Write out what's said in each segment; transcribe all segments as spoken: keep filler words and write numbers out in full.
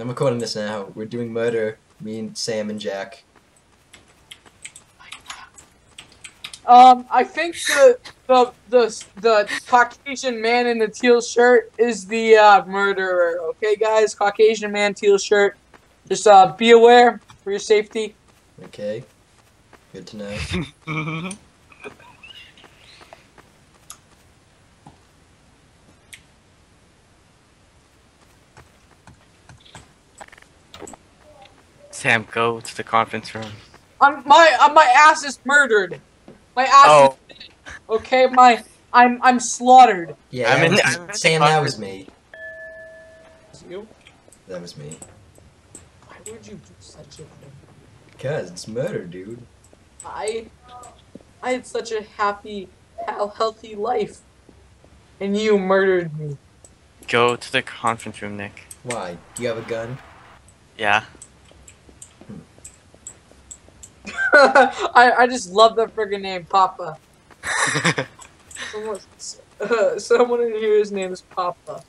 I'm recording this now. We're doing murder. Me and Sam and Jack. Um, I think the the the the Caucasian man in the teal shirt is the uh, murderer. Okay, guys, Caucasian man, teal shirt. Just uh, be aware for your safety. Okay. Good to know. Sam, go to the conference room. I'm, my uh, my ass is murdered. My ass Oh. is dead. Okay, my I'm I'm slaughtered. Yeah, I'm that in- was I'm me. in the Sam, that conference- was me. You? That was me. Why would you do such a thing? Cause it's murder, dude. I I had such a happy, hel- healthy life, and you murdered me. Go to the conference room, Nick. Why? Do you have a gun? Yeah. I I just love the friggin' name Papa. Someone, uh, someone in here's name is Papa.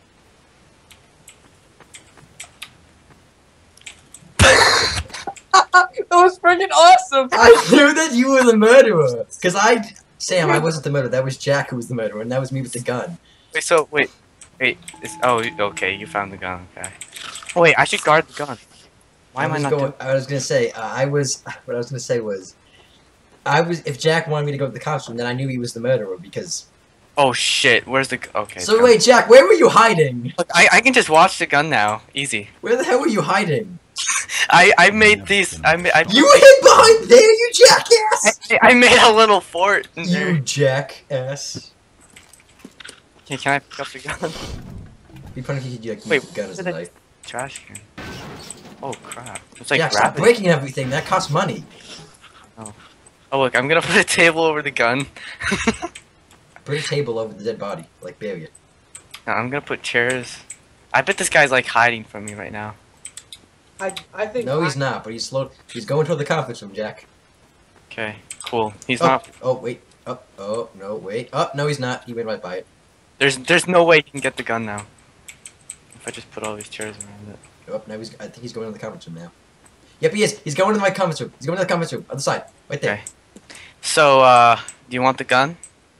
That was freaking awesome! I knew that you were the murderer. Cause I, Sam, I wasn't the murderer. That was Jack who was the murderer, and that was me with the gun. Wait, so, wait. Wait, is, oh, okay, you found the gun, okay. Oh, wait, I should guard the gun. Why I am I was not going, doing- I was gonna say, uh, I was. What I was gonna say was, I was. If Jack wanted me to go to the costume, then I knew he was the murderer because. Oh, shit, where's the... Okay. So gun. wait, Jack, where were you hiding? Look, I, I can just watch the gun now. Easy. Where the hell were you hiding? I, I made these... I, ma- I, put You these- hid behind there, you jackass! I, I made a little fort in there. You jackass! Okay, can I pick up the gun? You probably could like, use Wait, the gun as a what did I- knife. Trash can. Oh, crap. It's like Jack, stop gravity. breaking everything. That costs money. Oh, look, I'm gonna put a table over the gun. Put a table over the dead body, like bury it. Now, I'm gonna put chairs. I bet this guy's like hiding from me right now. I I think No, I, he's not. But he's slow. He's going toward the conference room, Jack. Okay, cool. He's oh, not. Oh wait. Oh oh no wait. Oh no, he's not. He went right by it. There's there's no way he can get the gun now. If I just put all these chairs around it. Oh, now he's. I think he's going to the conference room now. Yep, he is. He's going to my conference room. He's going to the conference room. Other side, right there. Okay. So, uh, do you want the gun?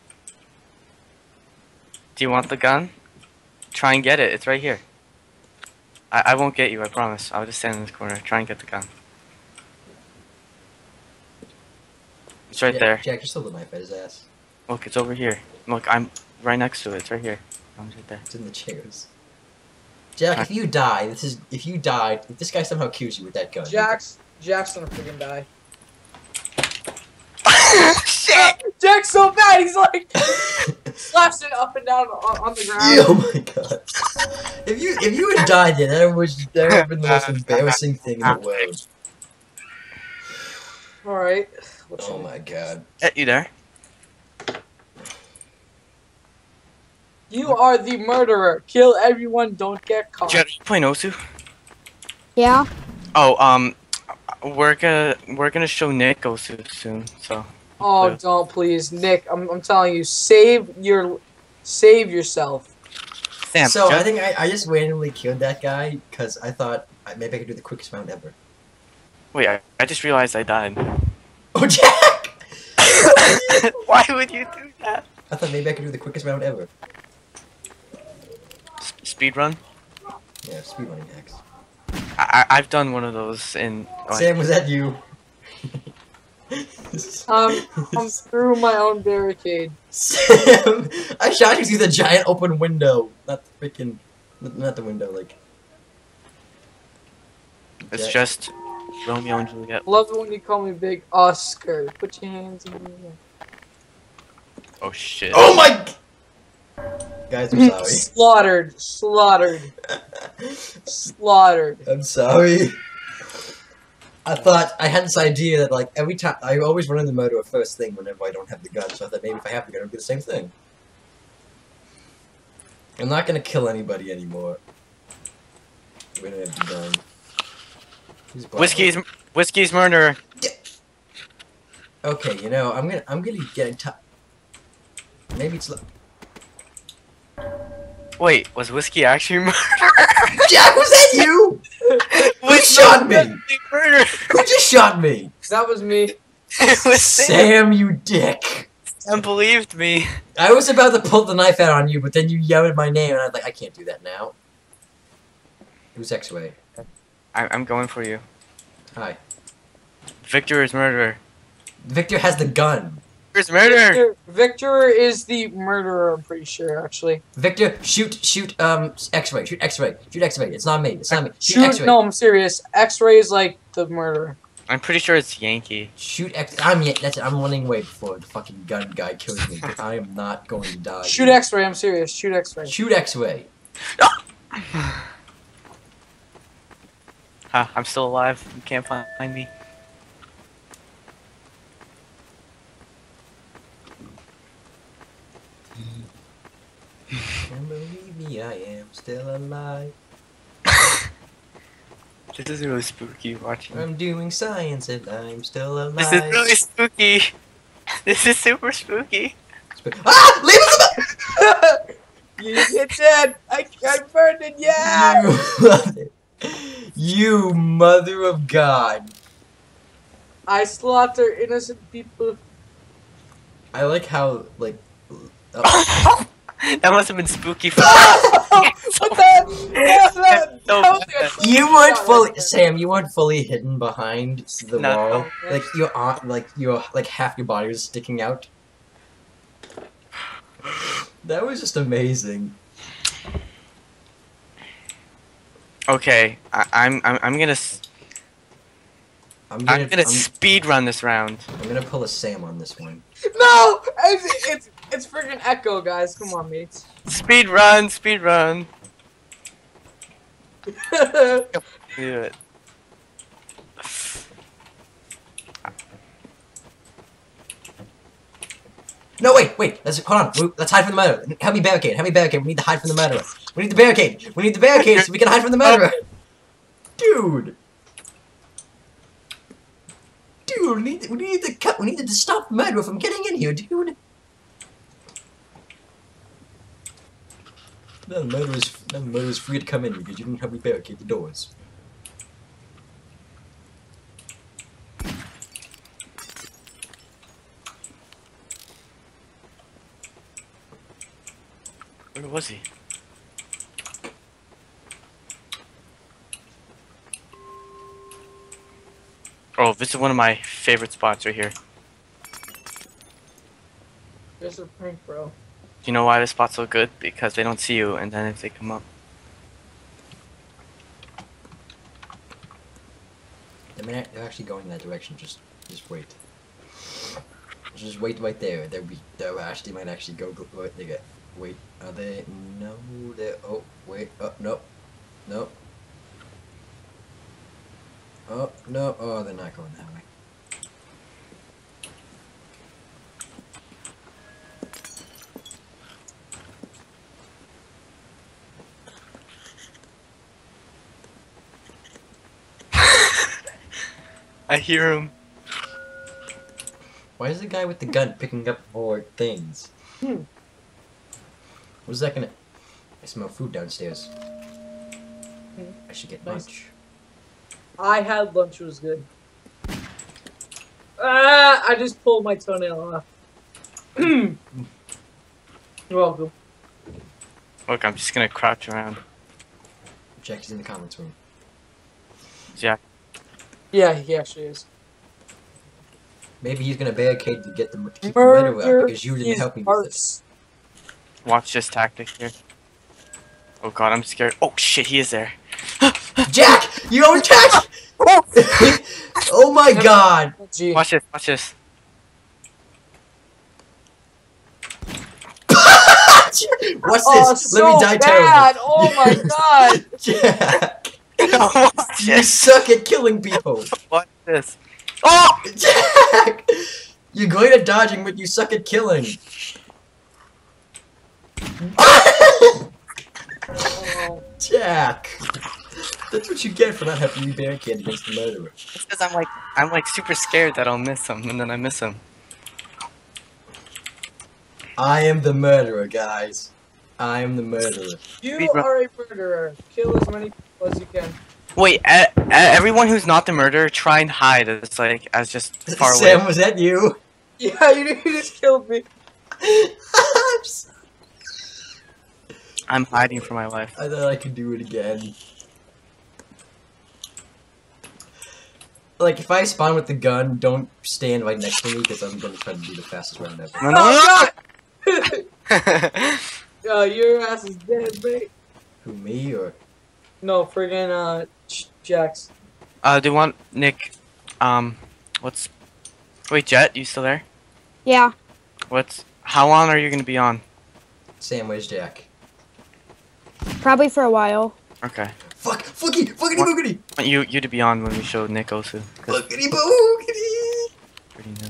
Do you want the gun? Try and get it. It's right here. I I won't get you. I promise. I'll just stand in this corner. Try and get the gun. It's right Yeah, there. Jack, you're still the knife at his ass. Look, it's over here. Look, I'm right next to it. It's right here. I'm right there. It's in the chairs. Jack, if you die, this is. If you died, if this guy somehow kills you with that gun. Jack's Jack's gonna freaking die. Shit! Jack's so bad. He's like slaps it up and down on, on the ground. Oh my god. If you if you had died there, that would that would have been the most embarrassing thing in the world. All right. Oh my god. Eh, you there? You are the murderer. Kill everyone. Don't get caught. Jet, are you playing Osu? Yeah. Oh, um, we're gonna we're gonna show Nick Osu soon. So. Oh, Yeah. don't please, Nick. I'm I'm telling you, save your, save yourself. Sam, So Jet- I think I, I just randomly killed that guy because I thought I, maybe I could do the quickest round ever. Wait, I, I just realized I died. Oh Jack! Why would you do that? I thought maybe I could do the quickest round ever. S speed run? Yeah, speedrunning hacks. I, I I've done one of those in. Oh, Sam, was that you? Um, I'm through my own barricade. Sam, I shot you through the giant open window, not the freaking, not the window, like. it's Jack. just Romeo and Juliet. Love it when you call me Big Oscar. Put your hands in the air. Oh shit. Oh my! Guys, I'm sorry. Slaughtered, slaughtered, slaughtered. I'm sorry. I thought I had this idea that like every time I always run into the murderer first thing whenever I don't have the gun, so I thought maybe if I have the gun, it'll be the same thing. I'm not gonna kill anybody anymore. We're gonna have the gun. Who's bought Whiskey's it? Whiskey's murderer. Okay, you know I'm gonna I'm gonna get in touch. Maybe it's. Wait, was Whiskey actually murdered? Jack, was that you? Who shot me? Murder. Who just shot me? That was me. It was Sam, you dick. Sam believed me. I was about to pull the knife out on you, but then you yelled my name, and I was like, I can't do that now. Who's X-Way? I I'm going for you. Hi. Victor is murderer. Victor has the gun. Victor's murder. Victor, Victor is the murderer, I'm pretty sure, actually. Victor, shoot, shoot, um, X-Ray, shoot X-Ray, shoot X-Ray. It's not me, it's not me. Shoot, Shoot, X-Ray. no, I'm serious. X-Ray is like the murderer. I'm pretty sure it's Yankee. Shoot X. I'm yeah, that's it. I'm running away before the fucking gun guy kills me. But I am not going to die. Shoot X-Ray, I'm serious. Shoot X-Ray. Shoot X-Ray. Huh, I'm still alive. You can't find me. Can't believe me, I am still alive. This is really spooky watching. I'm doing science and I'm still alive. This is really spooky. This is super spooky. Ah! Leave us alone! You're dead! I, I burned it, yeah! You, you mother of God. I slaughter innocent people. I like how, like... Oh. That must have been spooky for What the? That, So that was bad. a- You weren't fully... Sam, you weren't fully hidden behind the No. wall. Like, your arm, like, your, like, half your body was sticking out. That was just amazing. Okay, I, I'm I'm I'm gonna s- I'm gonna, I'm gonna I'm, speed run this round. I'm gonna pull a Sam on this one. No! It's, it's, it's freaking Echo, guys. Come on, mates. Speed run, speed run. Do it. No, wait, wait. Let's hold on. We- Let's hide from the murderer. Help me barricade. Help me barricade. We need to hide from the murderer. We need the barricade. We need the barricade so we can hide from the murderer. Dude. Dude, we need, we need to cut. We need to stop the murderer from getting in here, dude. No, the murderer's, no, the murderer's free to come in because you didn't help me barricade the doors. Where was he? Oh, this is one of my favorite spots right here. Just a prank, bro. Do you know why this spot's so good? Because they don't see you, and then if they come up. I mean, they're actually going in that direction. Just, just wait. Just wait right there. They'll be. They'll actually might actually go. go wait, they get. Wait. Are they? No. They. Oh. Wait. Oh. No. No. Oh no. Oh, they're not going that way. I hear him. Why is the guy with the gun picking up more things? Hmm. What's that gonna? I smell food downstairs. Hmm. I should get Nice. lunch. I had lunch, it was good. Ah, I just pulled my toenail off. You're welcome. Look, I'm just gonna crouch around. Jackie's in the comments room. Yeah. Yeah, he actually is. Maybe he's gonna barricade to get the to keep the murderer out because you didn't is help me with arts. this. Watch this tactic here. Oh god, I'm scared. Oh shit, he is there. Jack, you own Jack! Oh my God! Gee. Watch this, watch this. What's Oh, this? so Let me die bad. terribly. Oh my god! Jack, Watch you this. suck at killing people. Watch this. Oh! Jack, you're great at dodging, but you suck at killing. Oh, Jack, that's what you get for not helping me barricade against the murderer. It's because I'm like, I'm like super scared that I'll miss him, and then I miss him. I am the murderer, guys. I'm the murderer. You Speed run. are a murderer. Kill as many people as you can. Wait, e- e- everyone who's not the murderer, try and hide. It's like as just far Sam, away. was that you? Yeah, you, you just killed me. I'm s- I'm hiding for my life. I thought I could do it again. Like, if I spawn with the gun, don't stand right next to me, because I'm gonna try to do the fastest round ever. No, no, Oh, no, God! uh, your ass is dead, mate. Who, me, or? No, friggin' uh, Ch- Jax. uh, do you want Nick? Um, what's? Wait, Jet, you still there? Yeah. What's? How long are you gonna be on? Sam, where's Jack? Probably for a while. Okay. Fuck! Fucky! Fuckity What? boogity! I want you you to be on when we show Nick Osu. 'Cause Fuckity boogity! pretty new.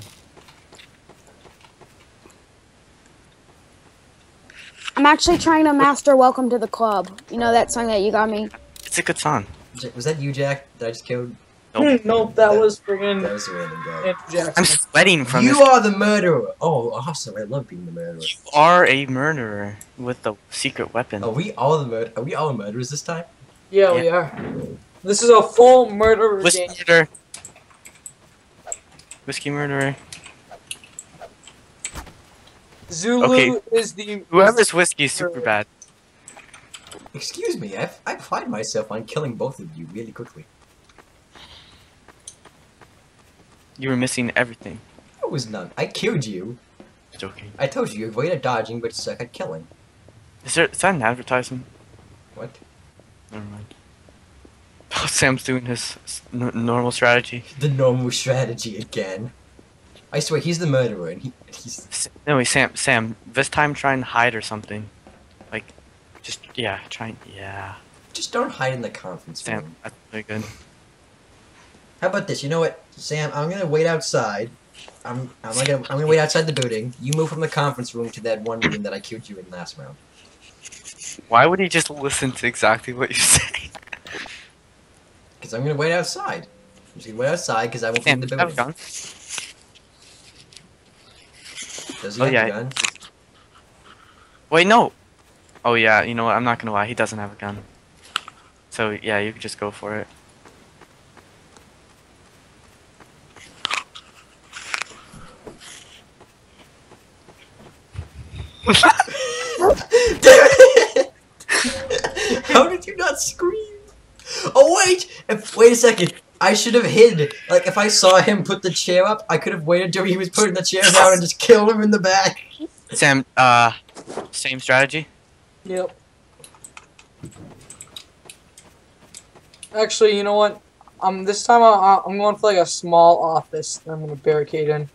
I'm actually trying to master Welcome to the Club. You know that song that you got me? It's a good song. Ja- Was that you, Jack, that I just killed? Nope. Nope, that was That friggin' was a random guy. Andrew Jackson. I'm sweating from You this. are the murderer! Oh, awesome. I love being the murderer. You are a murderer with a secret weapon. Are we all the murder? Are we all murderers this time? Yeah, we are. This is a full murderer Whiskey game. murderer. Whiskey murderer. Zulu Okay. is the Whoever's whiskey is super bad. Excuse me, I, I pride myself on killing both of you really quickly. You were missing everything. I was none. I killed you. Joking. I told you, you're great at dodging, but suck at killing. Is there is that an advertisement? What? Never mind. Oh, Sam's doing his s- n normal strategy. The normal strategy again. I swear, he's the murderer, and he, he's... S- No, wait, Sam. Sam, this time try and hide or something. Like, just yeah, try and yeah. Just don't hide in the conference Sam, room. that's really good. How about this? You know what, Sam? I'm gonna wait outside. I'm I'm gonna I'm gonna wait outside the building. You move from the conference room to that one room that I killed you in last round. Why would he just listen to exactly what you say? Because I'm gonna wait outside. I'm just gonna wait outside because I won't be in Sam, the do you have a building. gun? Does he Oh have yeah. a gun? Wait, no. Oh yeah. You know what? I'm not gonna lie. He doesn't have a gun. So yeah, you can just go for it. Damn it! How did you not scream? Oh wait! If, wait a second. I should have hid. Like if I saw him put the chair up, I could have waited till he was putting the chair down and just killed him in the back. Sam, uh, same strategy. Yep. Actually, you know what? Um, this time I, I'm going for like a small office. That I'm gonna barricade in.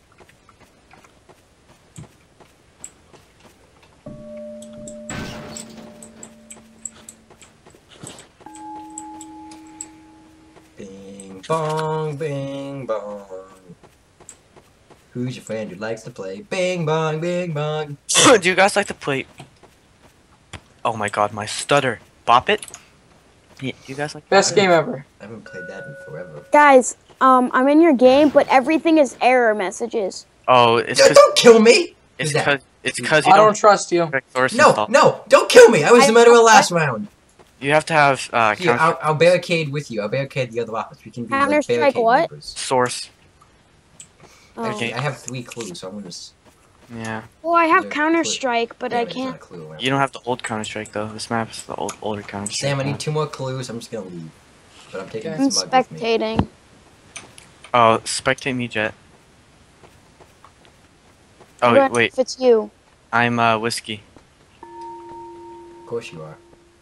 Bing bong, bing bong. Who's your friend who likes to play? Bing bong, bing bong. Do you guys like to play? Oh my god, my stutter. Bop it. Yeah, do you guys like? Best game ever. I haven't played that in forever. Guys, um, I'm in your game, but everything is error messages. Oh, it's Don't, cause, don't kill me! it's Who's that? because it's because you I don't don't trust you. correct source No, install. no, don't kill me! I was I- the murderer last round. You have to have uh Here, counter I'll, I'll barricade with you. I'll barricade the other office. We can be like Counter-Strike barricade what? neighbors. source. Oh. Okay. I have three clues, so I'm gonna just. Yeah. Well, I have Yeah, Counter Strike, but yeah, I there's not a can't. clue around. You don't have the old Counter Strike though. This map is the old older Counter Strike. Sam, I need two more clues. I'm just gonna leave. But I'm taking Okay. this I'm mug with me. spectating. Oh, spectate me, Jet. I Oh don't know wait, if it's you. I'm uh whiskey. Of course you are.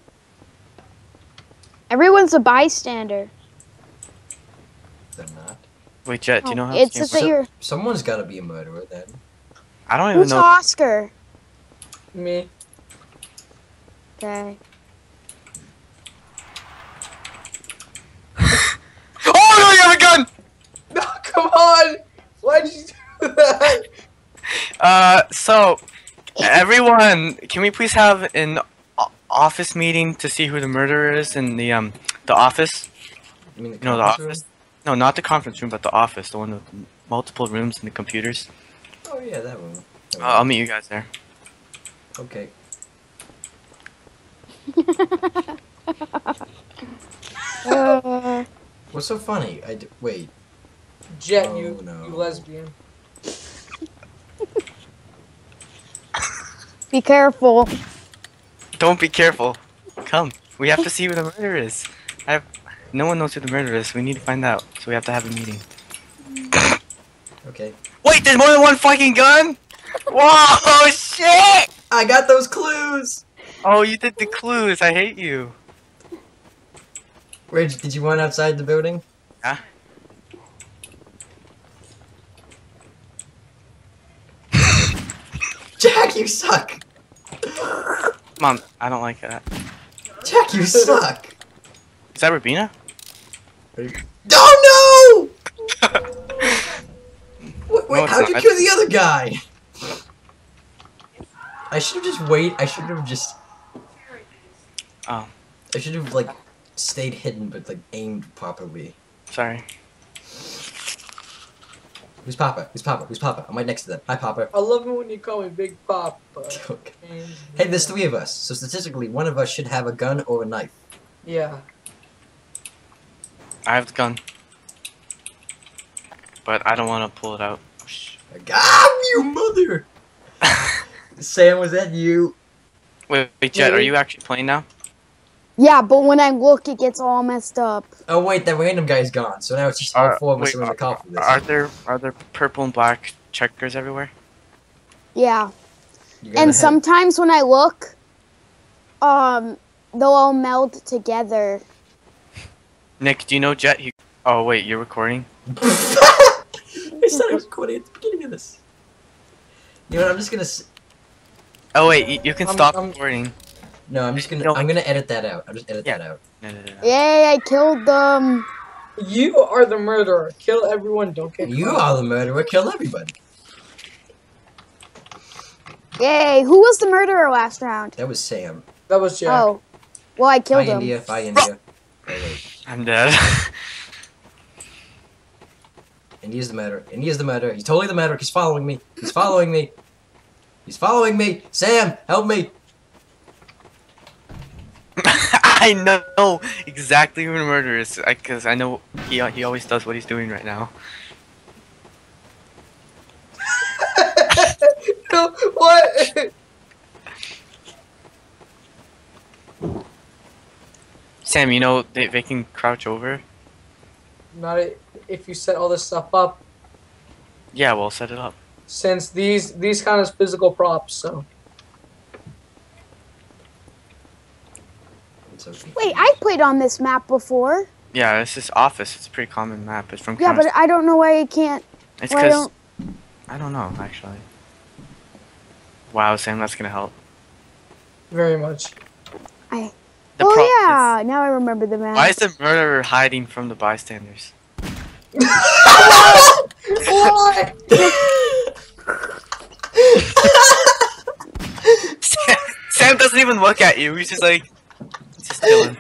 Everyone's a bystander. They're not. Wait, Jet, do you know how Oh, it's this just game that works? you're. Someone's gotta be a murderer then. I don't even Who's know. Oscar? Me. Okay. Oh no, you have a gun! No, come on! Why'd you do that? Uh, so everyone, can we please have an o- office meeting to see who the murderer is in the um the office? You mean the No, the conference office. No, not the conference room, but the office, the one with multiple rooms and the computers. room? Oh yeah, that room. That Uh, I'll room. meet you guys there. Okay. Uh, What's so funny? I d wait. Jet, Oh, you, no. you lesbian. be careful. Don't be careful. Come. We have to see who the murderer is. I have... No one knows who the murderer is. We need to find out. So we have to have a meeting. Okay. Wait, there's more than one fucking gun? Whoa, shit! I got those clues. Oh, you did the clues. I hate you. Where did you want outside the building? Huh? Jack, you suck. Mom, I don't like that. Jack, you suck. Is that Rubina? Oh no! Wait, wait No, it's how'd you not. kill the other guy? I should have just wait. I should have just. Oh, I should have like stayed hidden, but like aimed properly. sorry. Who's Papa? Who's Papa? Who's Papa? I'm right next to them. Hi, Papa. I love it when you call me Big Pop. Okay. Hey, there's three of us, so statistically, one of us should have a gun or a knife. Yeah. I have the gun. But I don't want to pull it out. Oh, sh- Ah, you mother! Sam, was that you? Wait, wait, Jet, are you actually playing now? Yeah, but when I look, it gets all messed up. Oh wait, that random guy's gone. So now it's just all Uh, four of us wait, who are in the are, call for this. are there are there purple and black checkers everywhere? Yeah. You're gonna And have- sometimes when I look, um, they'll all meld together. Nick, do you know Jet? He- oh wait, you're recording? I said I was recording at the beginning of this. You know what? I'm just gonna. S Oh wait, you, you can I'm- stop I'm- recording. no, I'm just gonna. No. I'm gonna edit that out. I'll just edit Yeah. that out. No, no, no, no. Yay, I killed them. You are the murderer. Kill everyone. Don't get You caught. are the murderer. Kill everybody. Yay, who was the murderer last round? That was Sam. That was Jack. Oh, well, I Bye, killed him. India. Bye, India. Oh, wait. I'm dead. India's the murderer. India's the murderer. He's totally the murderer. He's following me. He's following me. He's following me. Sam, help me. I know exactly who the murderer is, because I, I know he he always does what he's doing right now. What? Sam, you know they they can crouch over. Not i- if you set all this stuff up. Yeah, we'll set it up. Since these these kind of physical props, so. I'm so confused. Wait, I played on this map before. Yeah, this is Office. It's a pretty common map. It's from. Yeah, Counter- but I don't know why I can't. it's why I because don't. I don't know actually. Wow, Sam, that's gonna help. Very much. I. The Oh problem yeah, now I remember the map. is, why is the murderer hiding from the bystanders? What? Sam, Sam doesn't even look at you. He's just like, he's just chilling.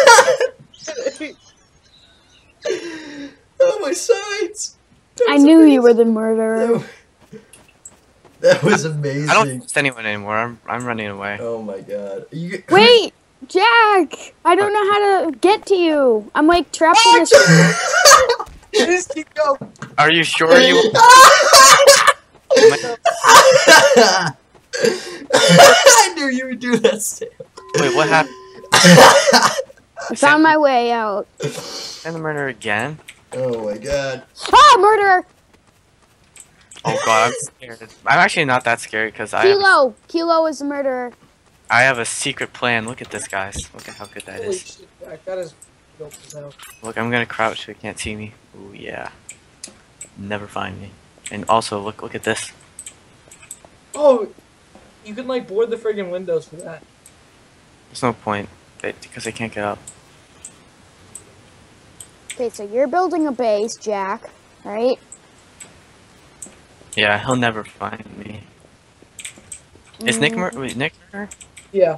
Oh, my sides. That I was knew amazing. you were the murderer. That was amazing. I don't trust anyone anymore. I'm I'm running away. Oh my god. You, Wait, Jack! I don't know how to get to you. I'm like trapped in this. Just keep going. Are you sure you? I knew you would do that, Sam. Wait, what happened? I found my way out. And the murderer again? Oh my god. Ah, murderer! Oh god, I'm scared. I'm actually not that scared because I have, Kilo! Kilo is the murderer. I have a secret plan. Look at this, guys. Look at how good that Holy is. shit, Jack, that is dope as hell. Look, I'm gonna crouch so he can't see me. Oh yeah. Never find me. And also, look, look at this. Oh, you can like board the friggin' windows for that. There's no point they, because they can't get up. Okay, so you're building a base, Jack, right? Yeah, he'll never find me. Is Nick mur- wait, Nick murder? Yeah.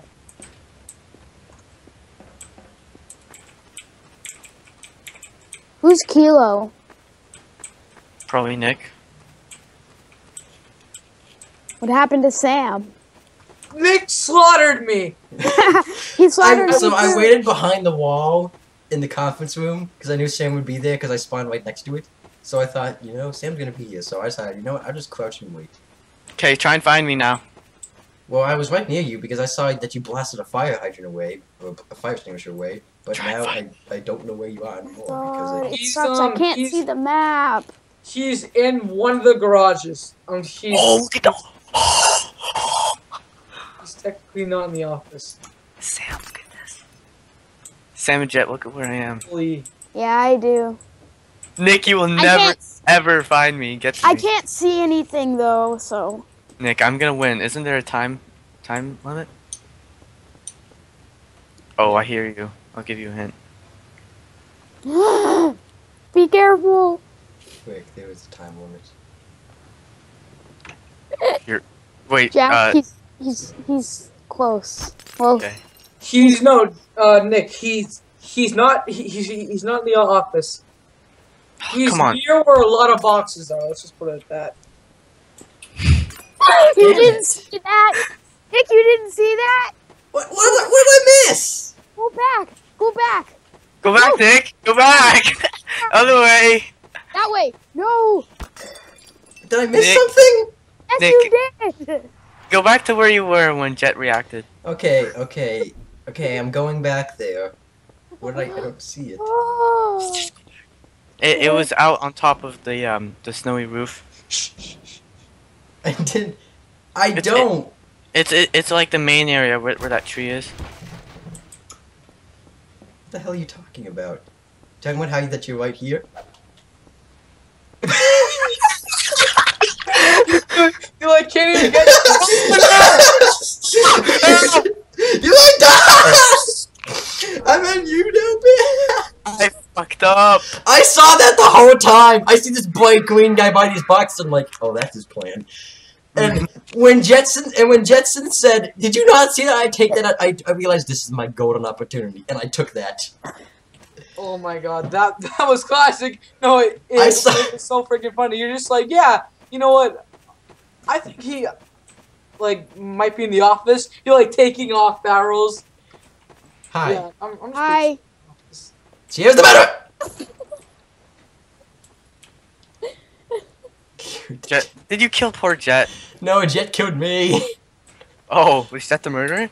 Who's Kilo? Probably Nick. What happened to Sam? Nick slaughtered me. He slaughtered I, me so I too. waited behind the wall in the conference room because I knew Sam would be there because I spawned right next to it. So I thought, you know, Sam's gonna be here. So I decided, you know what, I'll just crouch and wait. Okay, try and find me now. Well, I was right near you because I saw that you blasted a fire hydrant away, or a fire extinguisher away. But Try now I, and I don't know where you are anymore God, because it He's, sucks. um, I can't he's- see the map. He's in one of the garages. Um, he's, Oh, look at the. he's technically not in the office. Sam, look at this. Sam and Jet, look at where I am. Holy. Yeah, I do. Nick, you will I never can't. ever find me. Get to I me. can't see anything though. So. Nick, I'm gonna win. Isn't there a time time limit? Oh, I hear you. I'll give you a hint. Be careful. quick, there was a time limit. Wait, Jack, uh, he's he's he's close. Well, okay. He's no, uh, Nick. He's he's not. He, he's he's not in the office. He's Come on. near where a lot of boxes are. Let's just put it at that. you Damn didn't it. see that. Nick, you didn't see that. What, what, did I, what did I miss? Go back. Go back. Go back, No. Nick. Go back. Other way. That way. No. Did I miss Nick. something? Yes, Nick. you did. Go back to where you were when Jet reacted. Okay, okay, okay, I'm going back there. What did I, I don't see it. Oh. It, it was out on top of the um the snowy roof. I did, I It's- don't. It's it, it's like the main area where, where that tree is. What the hell are you talking about? Talking about how you, that you're right here? You like can't even get. You like that? I meant you, Dopey. I fucked up. I saw that the whole time. I see this bright green guy by these boxes. I'm like, oh, that's his plan. And when Jetson and when Jetson said, "Did you not see that?" I take that. I, I realized this is my golden opportunity, and I took that. Oh my god, that that was classic. No, it, it, I saw- it was so freaking funny. You're just like, yeah, you know what? I think he, like, might be in the office. You're like taking off barrels. Hi. Yeah, I'm, I'm just Hi. So here's the matter. Jet, did you kill poor Jet? No, Jet killed me. Oh, was that the murderer?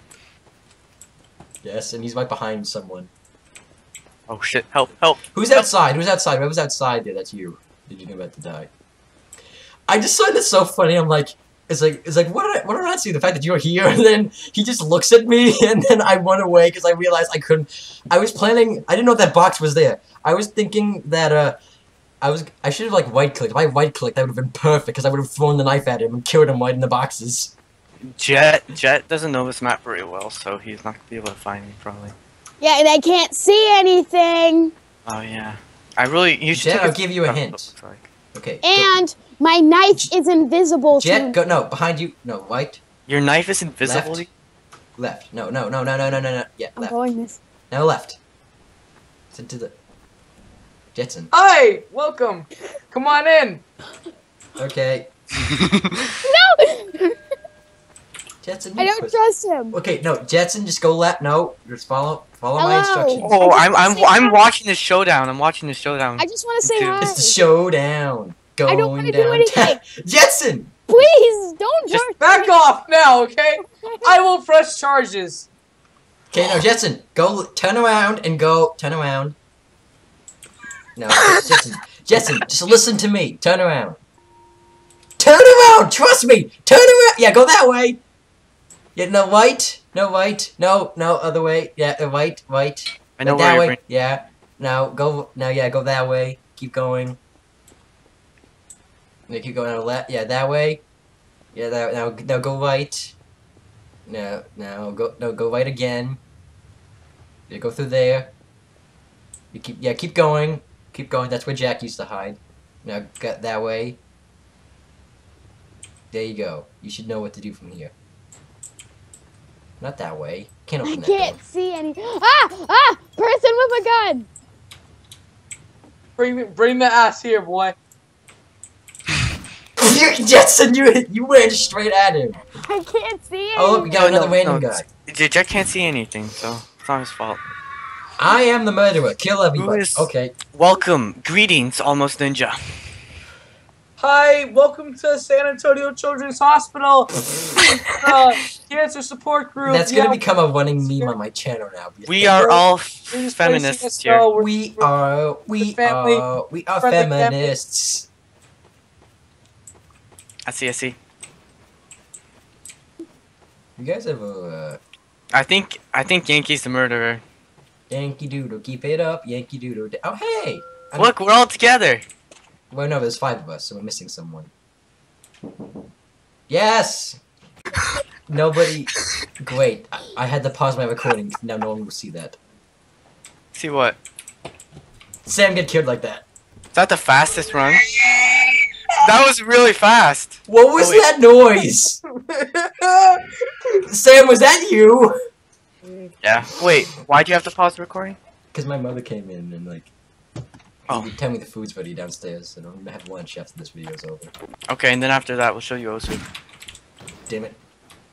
Yes, and he's right behind someone. Oh shit! Help! Help! Who's outside? Who's outside? Whoever's outside there, that's you. Did you know about to die? I just find it so funny. I'm like, it's like, it's like, what did I, what did I see? The fact that you're here, and then he just looks at me, and then I run away because I realized I couldn't. I was planning. I didn't know that box was there. I was thinking that uh, I was. I should have like right clicked. If I right clicked, that would have been perfect because I would have thrown the knife at him and killed him right in the boxes. Jet Jet doesn't know this map very well, so he's not gonna be able to find me probably. Yeah, and I can't see anything. Oh yeah. I really. You should. Jet, take I'll give you a look hint. what it looks like. Okay. go- And my knife is invisible. Jet, to go. No, behind you. No, right, Your knife is invisible. Left. left. No, no, no, no, no, no, no, no. Yeah, I'm left. going this. Now left. Sit to the. Jetson. Hi, welcome. Come on in. Okay. No! Jetson. I you don't puss- trust him. Okay, no, Jetson, just go left. No, just follow, follow my Hello. instructions. Oh, I I'm just I'm wanna say I'm hi. watching the showdown. I'm watching the showdown. I just want to say Dude, hi. It's the showdown. Going I don't wanna do down. anything. Jetson. Please don't Just charge Back me. off now, okay? I will press charges. Okay, no, Jetson, go turn around and go turn around. No, Jetson, Jetson, just listen to me. Turn around. Turn around. Trust me. Turn around. Yeah, go that way. Yeah, no right, no right, no, no other way. Yeah, uh, right, right. I know Like where that you're way. bringing. Yeah. Now go. Now yeah, go that way. Keep going. Yeah, keep going on the left. Yeah, that way. Yeah, that now now go right. No, now go no go right again. Yeah, go through there. You keep yeah keep going, keep going. That's where Jack used to hide. Now get that way. There you go. You should know what to do from here. Not that way. Can't I open that can't door. see any. Ah! Ah! Person with a gun! Bring me, bring the ass here, boy. You, Jetson, you you went straight at him. I can't see it. Oh, look, we got No, another no, random no. guy. J- Jack can't see anything, so it's not his fault. I am the murderer. Kill everybody. is- Okay. Welcome, greetings, almost ninja. Hi, welcome to San Antonio Children's Hospital. uh, cancer support group. That's yeah, gonna become a running meme on my channel now. We are all we're just feminists placing here. a spell. We're- We we're- are. We family, are. We are friendly family. feminists. I see, I see. You guys ever? Uh, I think I think Yankee's the murderer. Yankee Doodle, keep it up. Yankee Doodle. Oh hey. I'm- Look, we're all together. Well, no, there's five of us, so we're missing someone. Yes! Nobody... Great. I, I had to pause my recording. Now no one will see that. See what? Sam get killed like that. Is that the fastest run? That was really fast. What was Oh, wait. that noise? Sam, was that you? Yeah. Wait, why'd you have to pause the recording? Because my mother came in and, like... Oh. Tell me the food's ready downstairs, and I'm gonna have lunch after this video's over. Okay, and then after that, we'll show you Osu. Damn it.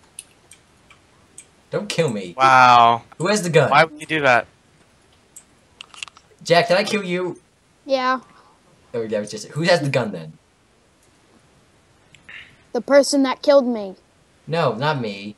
Don't kill me. Wow. Who has the gun? Why would you do that? Jack, did I kill you? Yeah, Oh, that was just... Who has the gun, then? the person that killed me. No, not me.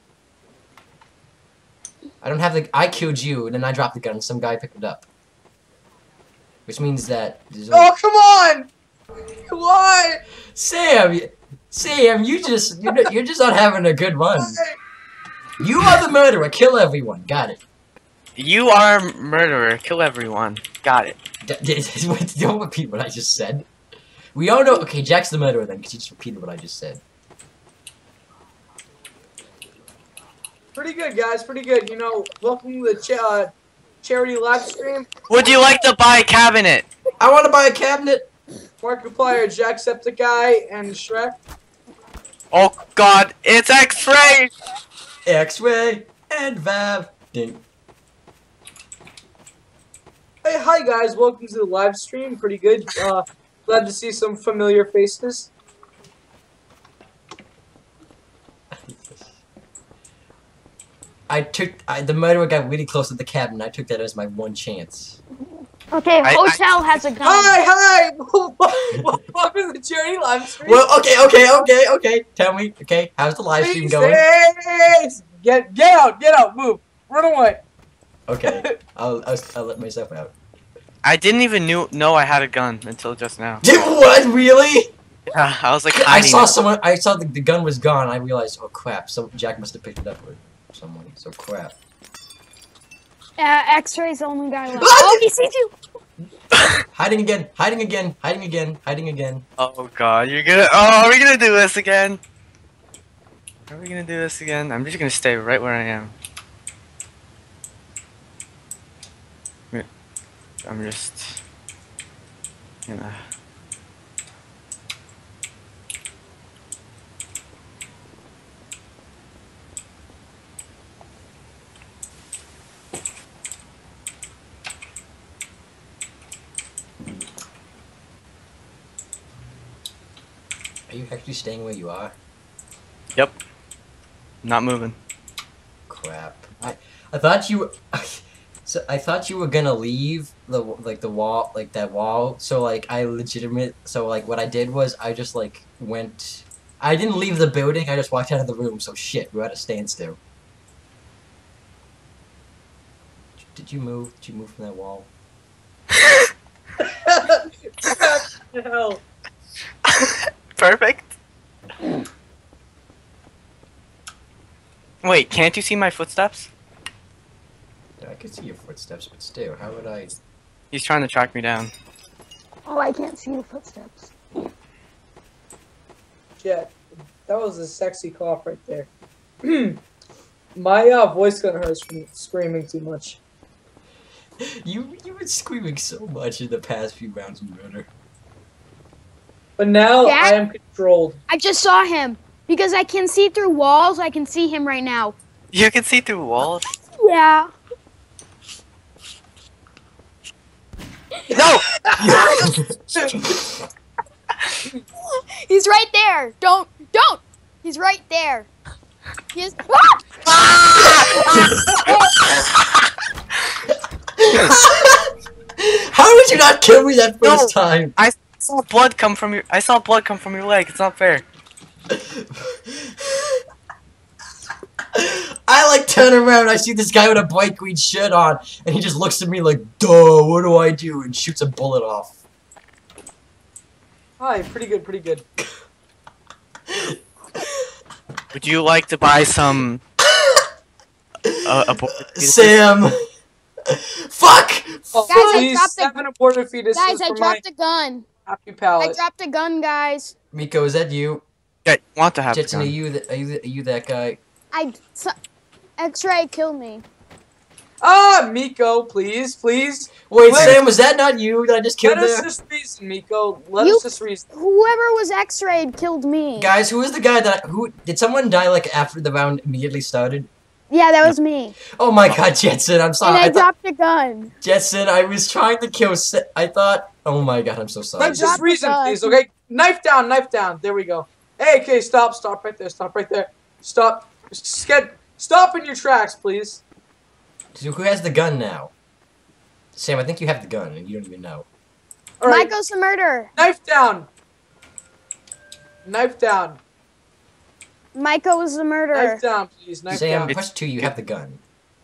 I don't have the... I killed you, and then I dropped the gun, and some guy picked it up. Which means that... there's only- Oh, come on! Why? Sam! y- Sam, you just... You're, not- you're just not having a good run. You are the murderer. Kill everyone. Got it. You are a murderer. Kill everyone. Got it. D- d- Wait, don't repeat what I just said. We all know... Okay, Jack's the murderer then, because he just repeated what I just said. Pretty good, guys. Pretty good. You know, welcome to the cha uh, charity live stream. Would you like to buy a cabinet? I want to buy a cabinet. Markiplier, Jacksepticeye, and Shrek. Oh God, it's X-ray. X-ray and Vav. Ding. Hey, hi guys. Welcome to the live stream. Pretty good. Uh, glad to see some familiar faces. I took... I, the murderer got really close to the cabinet. I took that as my one chance. Okay, I- hotel has a gun. Hi, hi. Welcome to the charity live stream. Well, okay, okay, okay, okay. Tell me, okay, how's the live stream going? Please, Get, get out, get out, move, run away. Okay, I'll, I'll, I'll let myself out. I didn't even knew know I had a gun until just now. Dude, what? Really? Yeah, I was like I hiding saw it. someone. I saw the, the gun was gone. I realized, oh crap! So Jack must have picked it up or someone. So crap. Uh, X-ray's the only guy left. Oh, he sees you. Hiding again. Hiding again. Hiding again. Hiding again. Oh God, you're gonna. Oh, are we gonna do this again? Are we gonna do this again? I'm just gonna stay right where I am. I'm just gonna. Are you actually staying where you are? Yep. Not moving. Crap. I I thought you. So I thought you were gonna leave the like the wall like that wall. So like I legitimate. So like what I did was I just like went. I didn't leave the building. I just walked out of the room. So shit, we're at a standstill. Did you move? Did you move from that wall? What the hell? Perfect. Wait, can't you see my footsteps? Yeah, I could see your footsteps, but still, how would I? He's trying to track me down. Oh, I can't see the footsteps. Jet, that was a sexy cough right there. My uh, voice got hurt from screaming too much. You you've been screaming so much in the past few rounds of murder. But now Jack? I am controlled. I just saw him. Because I can see through walls, I can see him right now. You can see through walls. Yeah. No. He's right there. Don't, don't. He's right there. Yes. How did you not kill me that first No. time? I saw blood come from your. I saw blood come from your leg. It's not fair. I like turn around, I see this guy with a bright green shirt on, and he just looks at me like, duh, what do I do? And shoots a bullet off. Hi, pretty good, pretty good. Would you like to buy some? Uh, aborted fetuses? Sam! Fuck! Oh, Guys, I please, dropped the- seven aborted fetuses Guys, I for dropped my a gun. happy I palate. dropped a gun, guys. Miko, is that you? Yeah, you want to have Jetson, the are gun. you, the, are, you the, are you that guy? I so, X-ray killed me. Ah, Miko, please, please. Wait, Wait. Sam, was that not you that I just killed Let us there? just reason, Miko. Let You- us just reason. Whoever was X-rayed killed me. Guys, who is the guy that, who, did someone die like after the round immediately started? Yeah, that was me. Oh my god, Jetson, I'm And sorry. I I thought, dropped a gun. Jetson, I was trying to kill, Sa I thought, oh my god, I'm so sorry. Let's Drop just the reason, gun. please, okay? Knife down, knife down. There we go. Hey, okay, stop, stop right there, stop right there. Stop. Just get, stop in your tracks, please. So who has the gun now? Sam, I think you have the gun, and you don't even know. All right, Michael's the murderer. knife down. Knife down. Michael was the murderer. Knife down, please. Knife Sam, down. press two, you have the gun.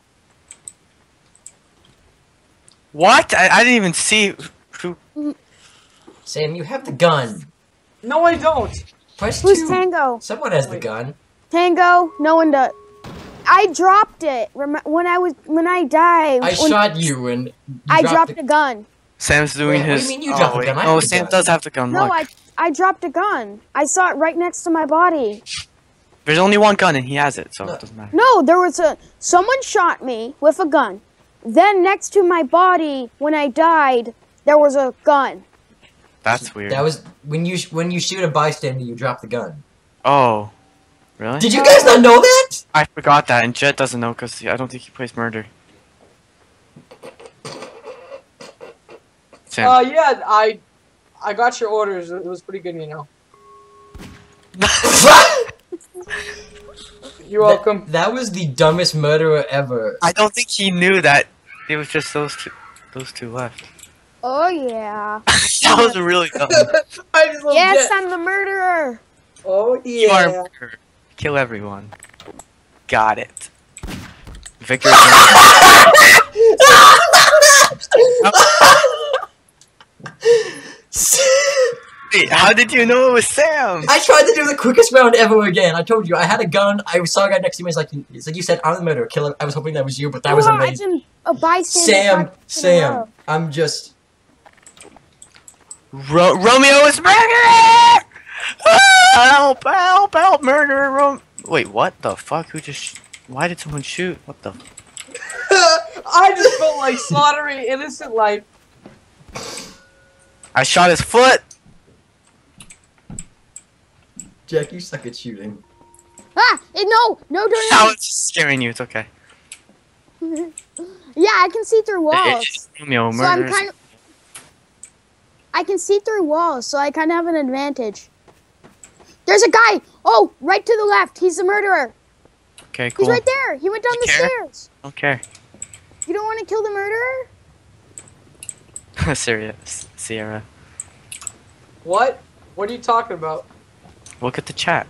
What? I, I didn't even see who. Sam, you have the gun. No, I don't. Press Who's two. Tango? Someone has the Wait. gun. Tango? No one does. I dropped it. Rem when I was when I died. I when shot you, and you I dropped dropped the a gun. Sam's doing Wait, what do you his. mean you oh, dropped the wait. gun? I No, have the Sam gun. does have the gun. No, Look. I I dropped a gun. I saw it right next to my body. There's only one gun and he has it, so No. it doesn't matter. No, there was a someone shot me with a gun. Then next to my body, when I died, there was a gun. That's weird. That was when you sh when you shoot a bystander, you drop the gun. Oh, really? Did you guys not know that? I forgot that, and Jet doesn't know because I don't think he plays murder. Sam. Uh, yeah, I, I got your orders. It was pretty good, you know. You're welcome. That, that was the dumbest murderer ever. I don't think he knew that it was just those two, those two left. Oh yeah. That was really dumb. I just love Yes, Jet. I'm the murderer. Oh You are a yeah. murderer. Kill everyone. Got it. Victor. Wait, how did you know it was Sam? I tried to do the quickest round ever again. I told you, I had a gun. I saw a guy next to me. It's like, it's like you said, I'm the murderer. Kill him. I was hoping that was you, but that was Oh, amazing. I've been a bystander. Sam, five times in a Sam, row. I'm just. Ro Romeo is murderer! Ah, help! Help! Help! Murderer! Rom Wait, what the fuck? Who just? Sh Why did someone shoot? What the? I just felt like slaughtering innocent life. I shot his foot. Jack, you suck at shooting. Ah, eh, no, no, don't. I was just scaring you. It's okay. Yeah, I can see through It- walls. it's Romeo So I'm murders. kind of. I can see through walls, so I kind of have an advantage. There's a guy. Oh, right to the left. He's the murderer. Okay, cool. He's right there. He went down You the care? stairs. Okay. You don't want to kill the murderer? Serious, Sierra. What? What are you talking about? Look at the chat.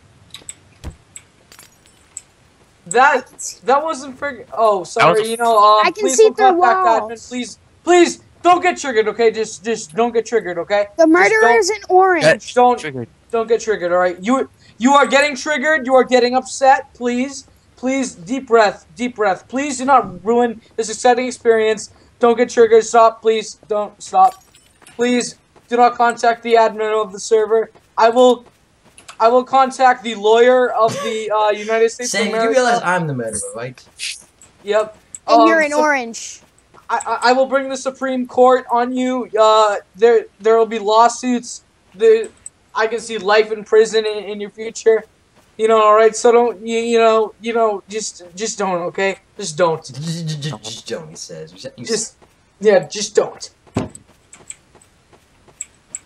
That that wasn't for. Oh, sorry. was a- You know, um, I can please see don't through contact walls. admin. Please, please don't get triggered. Okay, just just don't get triggered. Okay. The Just murderer don't- is in orange. That- Don't Triggered. don't get triggered. All right. You you are getting triggered. You are getting upset. Please, please, deep breath, deep breath. Please do not ruin this exciting experience. Don't get triggered. Stop. Please don't stop. Please do not contact the admin of the server. I will. I will contact the lawyer of the uh, United States Sam, of you America. realize I'm the murderer, right? Yep. and Um, you're in so- orange. I, I I will bring the Supreme Court on you. Uh, there there will be lawsuits. There, I can see life in prison in, in your future. You know, all right. So don't you you know you know just just don't. Okay, just don't. Just don't, he says. You Just yeah, just don't.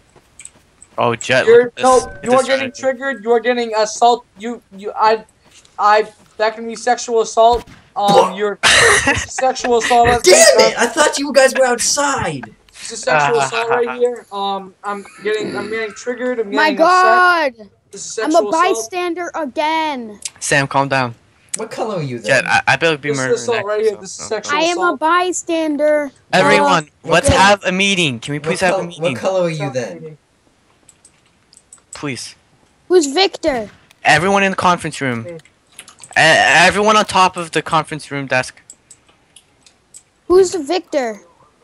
Oh, Jet. You're look at this. no. Look at You are this getting strategy. triggered. You are getting assault. You you I. I that can be sexual assault. Um, you're sexual assault. At the Damn same it! time. I thought you guys were outside. It's a sexual assault right here. Um, I'm getting, I'm getting triggered. I'm My getting upset. God! This is I'm sexual a assault. bystander again. Sam, calm down. What color are you Jet, then? I, I better be This is murdering assault next, right here. so- This is so- sexual I am a assault. bystander. Everyone, What let's color- have a meeting. Can we What, please have a col- meeting? what color are you then? Please. Who's Victor? Everyone in the conference room. Me. E- everyone on top of the conference room desk. Who's Victor?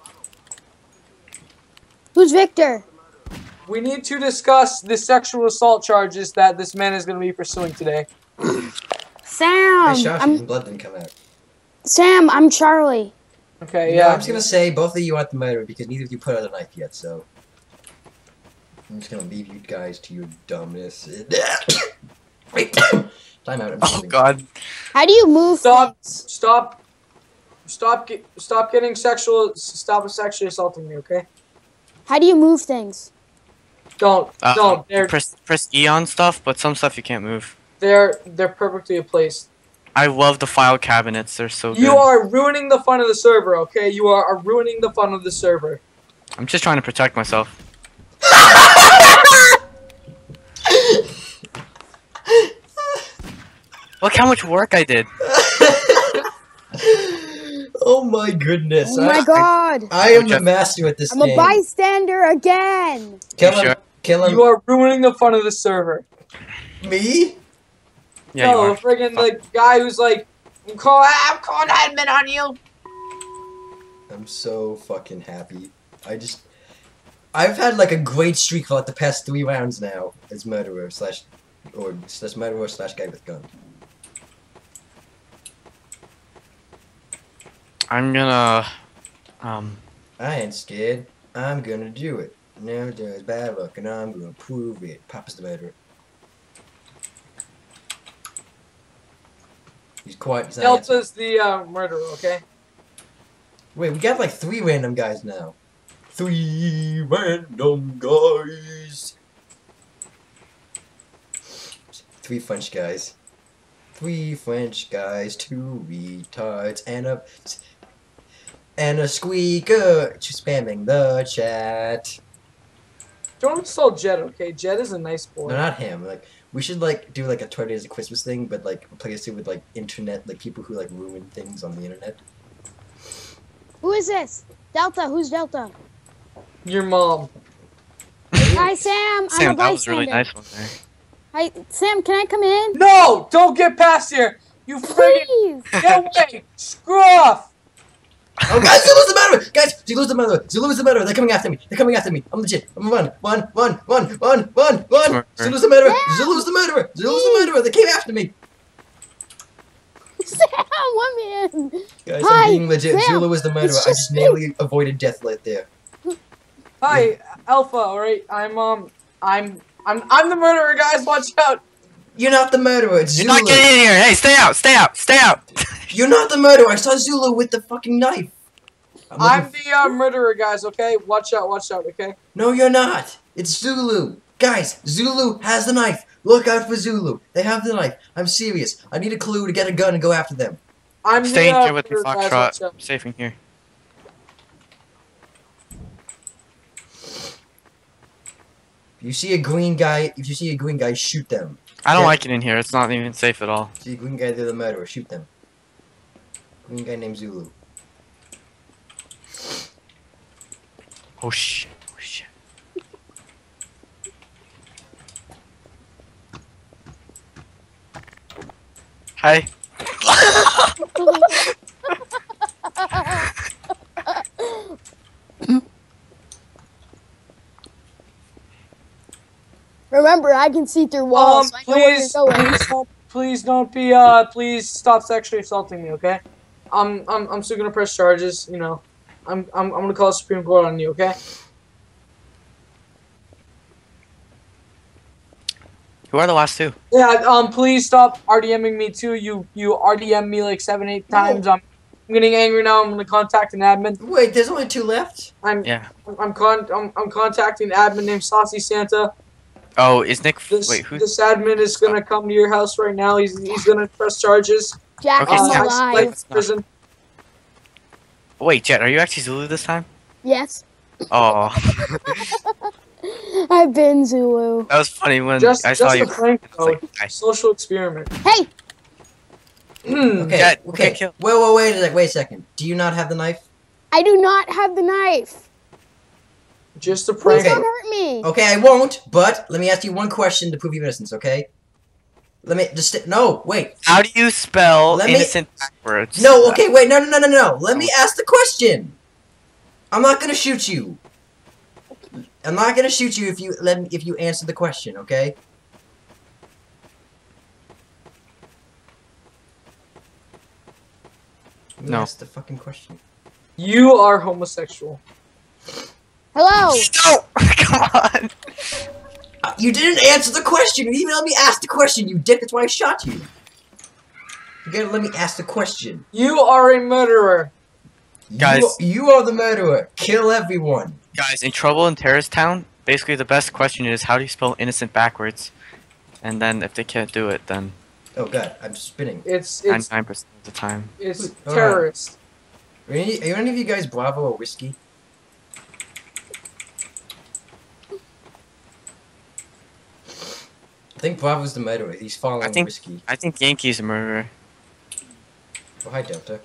Who's Victor? We need to discuss the sexual assault charges that this man is going to be pursuing today. Sam. Hey, Josh, I'm your blood didn't come out. Sam. I'm Charlie. Okay, You know, yeah. I'm just gonna say both of you aren't the murderer because neither of you put out a knife yet, so I'm just gonna leave you guys to your dumbness. Wait, time out. I'm Oh filming. God. How do you move? Stop! things? Stop! Stop! Get, stop getting sexual. Stop sexually assaulting me, okay? How do you move things? Don't, Uh, don't. you They're, press press E on stuff, but some stuff you can't move. they're, they're perfectly placed. I love the file cabinets. They're so good. You are ruining the fun of the server, okay? You are, are ruining the fun of the server. I'm just trying to protect myself. Look how much work I did. Oh my goodness! Oh my I, God! I am the Jeff- master at this I'm a game. bystander again. Kill You him! sure? Kill him! You are ruining the fun of the server. Me? Yeah, you no, are. friggin' the guy who's like, I'm calling, I'm calling admin on you. I'm so fucking happy. I just, I've had like a great streak for like the past three rounds now as murderer slash, or slash murderer slash guy with gun. I'm gonna. Um. I ain't scared. I'm gonna do it. Now there's bad luck, and I'm gonna prove it. Papa's the murderer. He's quiet. He's not answering. Delta's the uh, murderer, okay? Wait, we got like three random guys now. Three random guys. Three French guys. Three French guys, two retards, and a and a squeaker just spamming the chat. Don't insult Jet, okay? Jet is a nice boy. No, not him. Like we should like do like a twenty days of Christmas thing, but like replace it with like internet, like people who like ruin things on the internet. Who is this? Delta. Who's Delta? Your mom. Hi, Sam. I'm a Sam, that was a bystander. really nice one there. Hi, Sam. Can I come in? No! Don't get past here! You friggin' Please. get away! Screw off! Oh, guys, Zulu's the murderer! Guys, Zulu's the murderer! Zulu's the murderer! They're coming after me! They're coming after me! I'm legit! I'm run! Run! Run! Run! Run! Run! Run! Murderer. Zulu's the murderer! Yeah. Zulu's the murderer! Zulu's the murderer! They came after me! Sam, let me in. Guys, Hi, I'm being legit. Sam. Zulu was the murderer. It's I just just me. narrowly avoided death right there. Hi, Alpha, alright? I'm, um, I'm, I'm, I'm the murderer, guys, watch out! You're not the murderer. It's You're Zulu. not getting in here. Hey, stay out. Stay out. Stay out. You're not the murderer. I saw Zulu with the fucking knife. I'm I'm looking- the, uh, murderer, guys, okay? Watch out, watch out, okay? No, you're not. It's Zulu. Guys, Zulu has the knife. Look out for Zulu. They have the knife. I'm serious. I need a clue to get a gun and go after them. I'm Stay the, in uh, here with me, murderer, guys, watch Foxtrot. out. I'm safe in here. If you see a green guy, if you see a green guy, shoot them. I don't Yeah. like it in here. It's not even safe at all. See a green guy, they're the murderer. Shoot them. Green guy named Zulu. Oh shit. Oh shit. Hi. Remember, I can see through walls. Um, so I know where you're please, going. please don't, please don't be, uh, please stop sexually assaulting me, okay? I'm, I'm, I'm still gonna press charges, you know. I'm, I'm, I'm gonna call the Supreme Court on you, okay? Who are the last two? Yeah, um, please stop RDMing me too. You, you R D M me like seven, eight times. I'm, I'm getting angry now. I'm gonna contact an admin. Wait, there's only two left? I'm, Yeah. I'm, con, I'm, I'm contacting an admin named Saucy Santa. Oh, is Nick? This Wait, who's? this admin is gonna come to your house right now. He's he's gonna press charges. Jack, Okay, I'm Uh, Sam, alive. life prison. Wait, Jet, are you actually Zulu this time? Yes. Oh, I've been Zulu. that was funny when Just I saw just you. a prank It's like, code. I- Social experiment. Hey, Okay, Jet, okay. okay, kill. Wait, wait, wait a sec. Wait a second. Do you not have the knife? I do not have the knife. Just a Please prank. Okay. don't hurt me. Okay, I won't. But let me ask you one question to prove your innocence. Okay? Let me just st- no. Wait. How do you spell Let me- innocent backwards? No. Okay. Wait. No. No. No. No. No. Let me ask the question. I'm not gonna shoot you. I'm not gonna shoot you if you let me, if you answer the question. Okay? Let me No. ask the fucking question. You are homosexual. Hello. No! Come on! Uh, you didn't answer the question. You didn't even let me ask the question. You dick. That's why I shot you. You gotta let me ask the question. You are a murderer. Guys. you, you are the murderer. Kill everyone. Guys, in Trouble in Terrorist Town, basically the best question is how do you spell innocent backwards? And then if they can't do it, then Oh god, I'm spinning. It's it's ninety-nine percent of the time. it's Hold on. terrorist. Are any, are any of you guys Bravo or whiskey? I think Bravo's the murderer. He's following I think- whiskey. I think Yankee's a murderer. Oh hi Delta.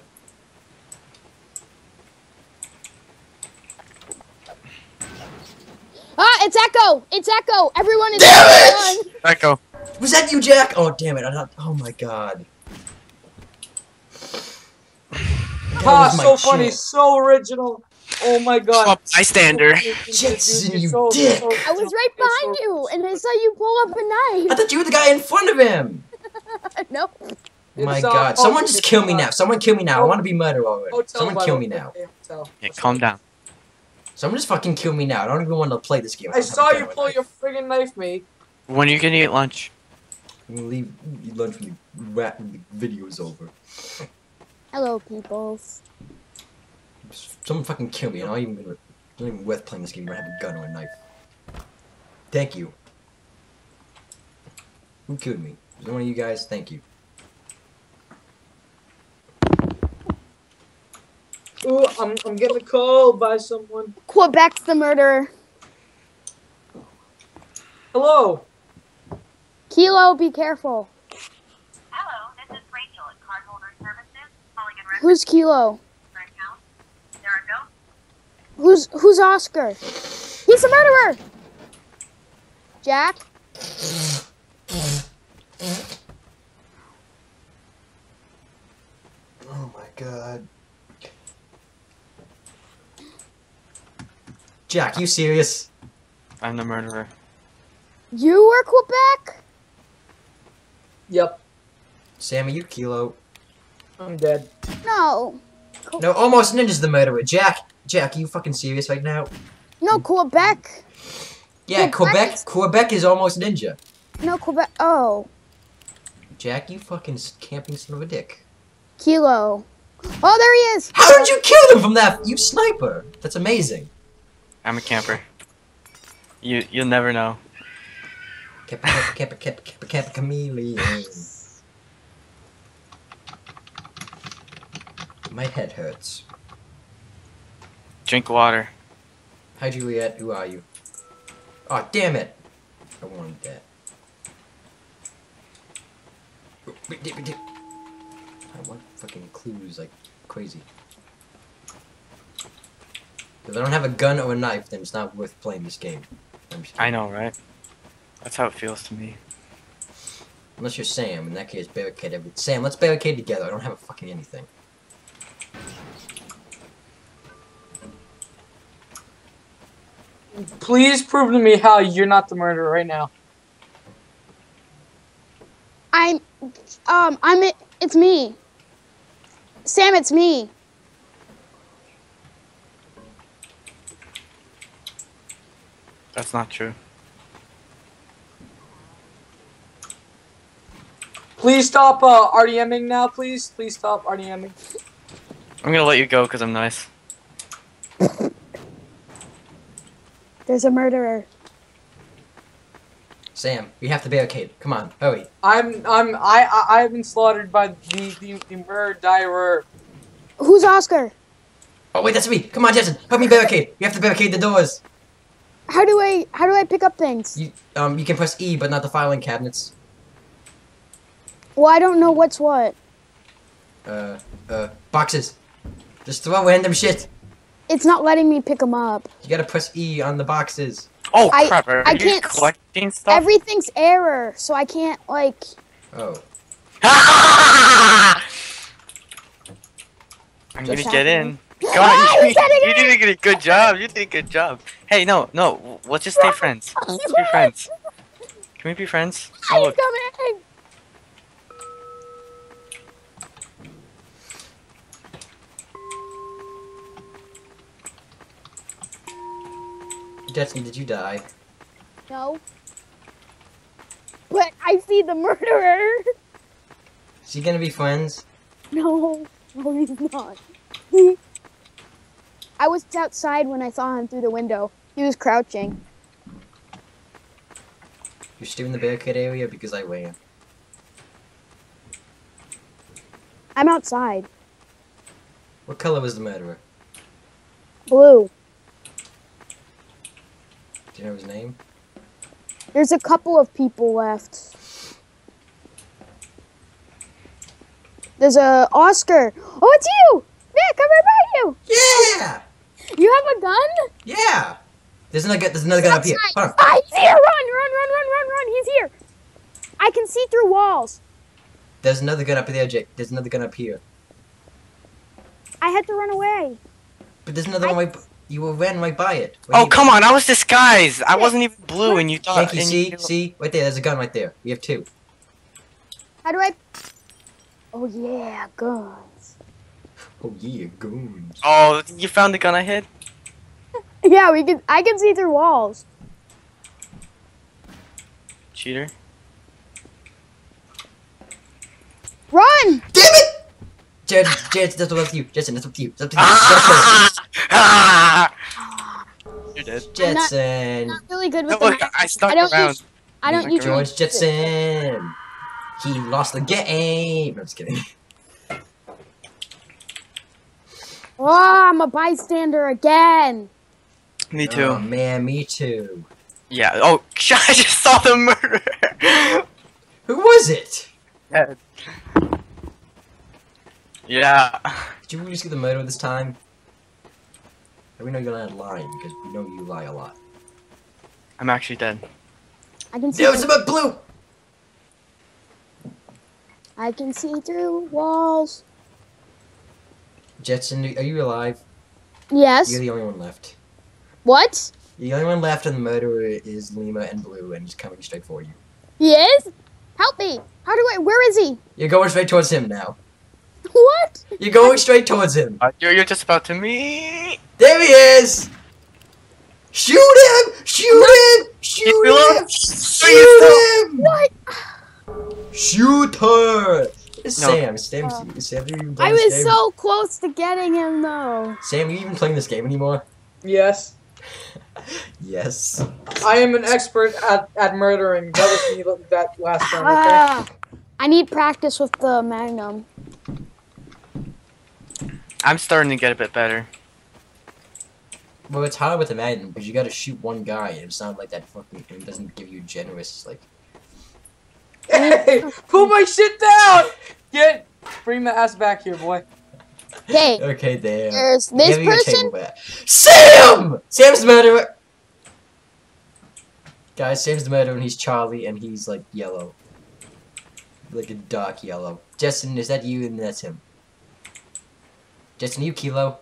Ah, it's Echo. It's Echo. Everyone is Damn on it! the Echo. Was that you, Jack? Oh damn it! I thought. Oh my god. That Ah, was my so funny, chance. so original. Oh my god. Oh, bystander. Jetson, Dude, you you're dick. I was right behind you, and I saw you pull up a I knife. thought you were the guy in front of him. No. Oh my It's, uh, god! oh, Someone just it's, kill me uh, now. Someone kill me now. I oh, want to be murdered already. Hotel, Someone by kill the me way. now. Okay, hotel. Yeah, calm down. Someone just fucking kill me now. I don't even want to play this game. I don't have a saw gun you or a pull knife. your friggin' knife, mate. When are you gonna eat lunch? I'm gonna leave eat lunch when the, rat, when the video is over. Hello, peoples. Someone fucking kill me. I'm not even gonna. It's not even worth playing this game. I don't have a gun or a knife. Thank you. Who killed me? Is it one of you guys? Thank you. Ooh, I'm I'm getting a call by someone. Quebec's the murderer. Hello. Kilo, be careful. Hello, this is Rachel at Cardholder Services, calling in reference Who's Kilo? to your account. There are no Who's who's Oscar? He's the murderer. Jack. Oh my god. Jack, you serious? I'm the murderer. You were Quebec? Yep, Sammy, you Kilo. I'm dead. No. No, almost Ninja's the murderer. Jack, Jack, you fucking serious right now? No, Quebec. Yeah, Quebec Quebec, is- Quebec is almost Ninja. No, Quebec. Oh. Jack, you fucking s- camping son of a dick. Kilo. Oh, there he is. How did you kill him from that? You sniper. That's amazing. I'm a camper. You you'll never know. Kappa, kappa, kappa, kappa, kappa, kappa, chameleon. My head hurts. Drink water. Hi, Juliet. Who are you? Oh, damn it. I wanted that. I want fucking clues like crazy. If I don't have a gun or a knife, then it's not worth playing this game. I'm just I kidding. know, right? That's how it feels to me. Unless you're Sam, in that case, barricade every- Sam, let's barricade together. I don't have a fucking anything. Please prove to me how you're not the murderer right now. I'm. Um. I'm. It, it's me. Sam, it's me. That's not true. Please stop uh, RDMing now, please. Please stop RDMing. I'm gonna let you go because I'm nice. There's a murderer. Sam, we have to barricade. Come on, hurry. I'm I'm I I I've been slaughtered by the the, the murderer. Who's Oscar? Oh wait, that's me. Come on, Jetson, help me barricade. We have to barricade the doors. How do I how do I pick up things? You um you can press E, but not the filing cabinets. Well, I don't know what's what. Uh uh boxes. Just throw random shit. It's not letting me pick them up. You gotta press E on the boxes. Oh I- crap! Are I you can't s- collecting stuff? Everything's error, so I can't like. Oh. I'm gonna Just get happening. in. Ah, God, you, he's getting you did a good job. You did a good job. Hey, no, no. Let's just stay friends. Let's be friends. Can we be friends? Oh, He's look. coming. Jetson, did you die? No. But I see the murderer. Is he gonna be friends? No, no, he's not. He. I was outside when I saw him through the window. He was crouching. You're still in the barricade area because I ran. I'm outside. What color was the murderer? Blue. Do you know his name? There's a couple of people left. There's a Oscar. Oh, it's you! Nick, I'm right by you! Yeah! You have a gun? Yeah! There's another gu- there's another gun up here. Hold on. Ah, he's here! Run, run, run, run, run, run! He's here! I can see through walls. There's another gun up there, Jake. There's another gun up here. I had to run away. But there's another I- one right. b- You were ran right by it. Where Oh you- come on! I was disguised. I wasn't even blue, and you thought. Yankee, and see, you- see, right there. There's a gun right there. We have two. How do I... Oh, yeah, guns. Oh yeah, goons. Oh, you found the gun I hid. Yeah, we can. I can see through walls. Cheater. Run! Damn it! Jet, Jet, that's up to you. Jetson, that's up to you. That's up to you. Ah! You're dead. Jetson. I'm not- Jetson. Not really good No, with the look, knife. I stuck I don't around. use- I don't Stuck usually. around. George Jetson. He lost the game. No, I'm just kidding. Oh, I'm a bystander again. Me too. Oh man, me too. Yeah. Oh, I just saw the murderer. Who was it? Dead. Yeah. Did you really just get the murderer this time? We know you're not lying because we know you lie a lot. I'm actually dead. I can see. No, it's about blue. I can see through walls. Jetson, are you alive? Yes. You're the only one left. What? The only one left, and the murderer is Lima and Blue, and he's coming straight for you. He is? Help me! How do I? Where is he? You're going straight towards him now. What? You're going straight towards him. Uh, you're, you're just about to me. There he is! Shoot him! Shoot him! Shoot him! Shoot him! What? Shoot her! It's No. Sam. Sam, Uh, Sam, you even I playing this was game? so close to getting him though. Sam, you even playing this game anymore? Yes, Yes. I am an expert at, at murdering. That was me that last time. Okay. Ah, I need practice with the Magnum. I'm starting to get a bit better. Well, it's hard with the Magnum because you gotta shoot one guy, and it's not like that fucking. It doesn't give you generous like. Hey, put my shit down! Get, bring the ass back here, boy. Okay, Okay, there. there's this Give me your person. table back. Sam! Sam's the murderer! Guys, Sam's the murderer and he's Charlie and he's like yellow. Like a dark yellow. Jetson, is that you and that's him? Jetson, you Kilo?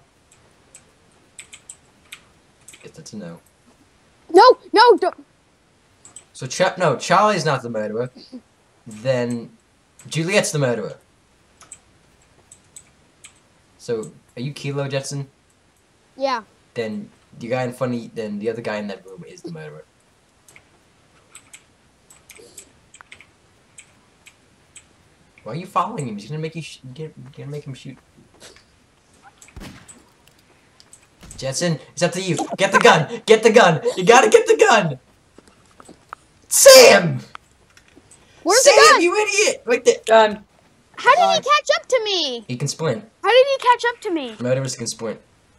Guess that's a no. No, no, don't. So, Cha- no, Charlie's not the murderer. Then, Juliet's the murderer. So, are you Kilo, Jetson? Yeah. Then the guy in front of you, then the other guy in that room is the murderer. Why are you following him? He's gonna make you sh get, gonna make him shoot. Jetson, it's up to you. Get the gun. Get the gun. You gotta get the gun. Sam! Where's Sam, the gun? you idiot! Right there. Done. How did Done. he catch up to me? He can sprint. How did he catch up to me? Murderers can sprint.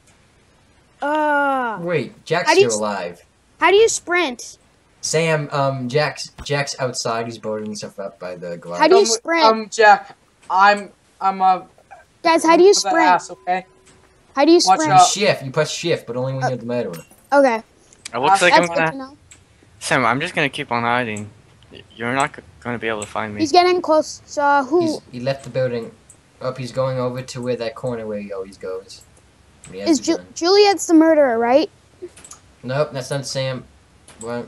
Uh, Wait, Jack's How do you still s- alive. how do you sprint? Sam, um, Jack's Jack's outside. He's boarding himself up by the garage. How do you Um, sprint? Um, Jack, I'm, I'm a. Guys, how do you with the sprint? ass, okay. How do you Watch sprint? You out. shift. You press shift, but only when you're the murderer. Okay, It looks like I'm that's good to gonna. know. Sam, I'm just gonna keep on hiding. Y- You're not g- gonna be able to find me. He's getting close. So uh, who? He's, he left the building. Up, he's going over to where that corner where he always goes. He has Is the Ju- gun. Juliet's the murderer, right? Nope, that's not Sam. Well.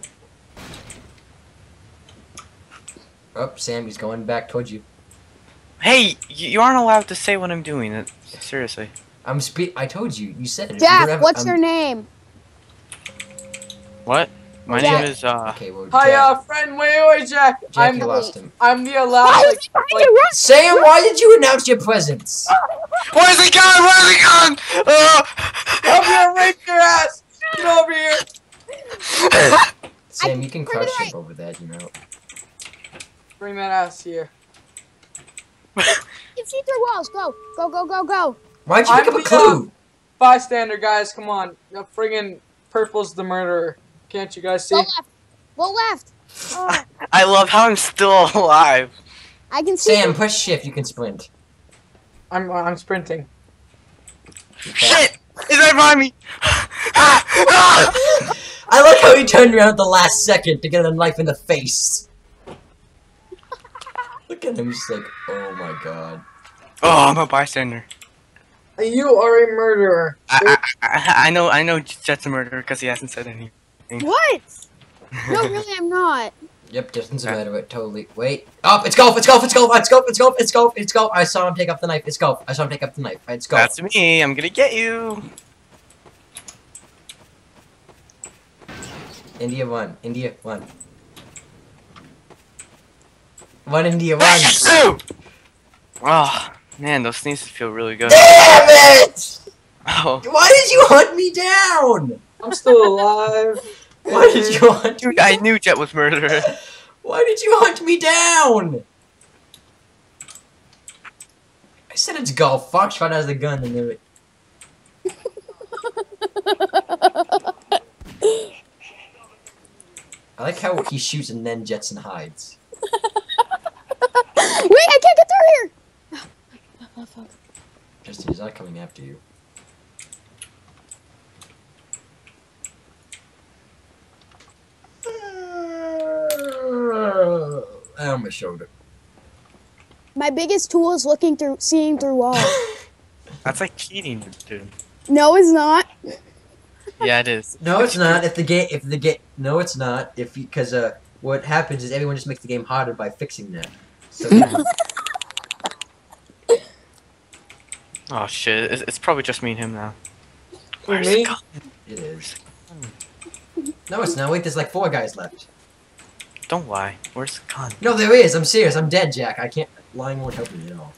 Oh, Sam, he's going back towards you. Hey, y- you aren't allowed to say what I'm doing. It, seriously. I'm spe- I told you. You said it. Jack, You're ever- what's I'm- your name? What? My Jack. name is uh. Okay, well, Hi, Jack, uh, friend. Wait, wait, Jack. Jack, I'm, you lost him. I'm the Why allowed. was he trying like- to run? Sam, why did you announce your presence? Where's he gone? Where's he gone? Uh, Come here, rape your ass. Get over here. Sam, you can Bring crouch it jump over that, you know. Bring that ass here. You can see through walls. Go, go, go, go, go. Why'd you I'm pick up a the, clue? Bystander, guys, come on. The friggin' purple's the murderer. Can't you guys see? Go left. Go left. Oh, I love how I'm still alive. I can see. Sam, through- press shift. You can sprint. I'm, I'm sprinting. Shit! He's right behind me. I like how he turned around at the last second to get a knife in the face. Look at him, he's like, oh my god. Oh, I'm a bystander. You are a murderer. I, I, I, I know, I know Jet's a murderer because he hasn't said anything. What? No, really, I'm not. Yep, Justin's a murderer, totally. Wait. Oh, it's golf, it's golf, it's golf, it's golf, it's golf, it's golf, it's golf. I saw him take up the knife, it's golf. I saw him take up the knife, it's golf. That's me. I'm gonna get you. India won, India won. One India won. Yes! Oh man, those sneezes feel really good. Damn it! Oh, Why did you hunt me down? I'm still alive. Why did you hunt me dude, I knew Jet was murderer. Why did you hunt me down? I said it's golf. Fox shot has the gun and knew it. I like how he shoots and then Jetson hides. Wait, I can't get through here. Oh, fuck. Justin, he's not coming after you. I almost showed it. My biggest tool is looking through, seeing through walls. That's like cheating, dude. No, it's not. Yeah, it is. No, it's not. If the game, if the game, no, it's not. If because uh, what happens is everyone just makes the game harder by fixing that. So Oh shit, it's, it's probably just me and him now. Who, Where's me? the gun? it is. No, it's not. Wait, there's like four guys left. Don't lie. Where's the gun? No, there is. I'm serious. I'm dead, Jack. I can't. Lying won't help me at all.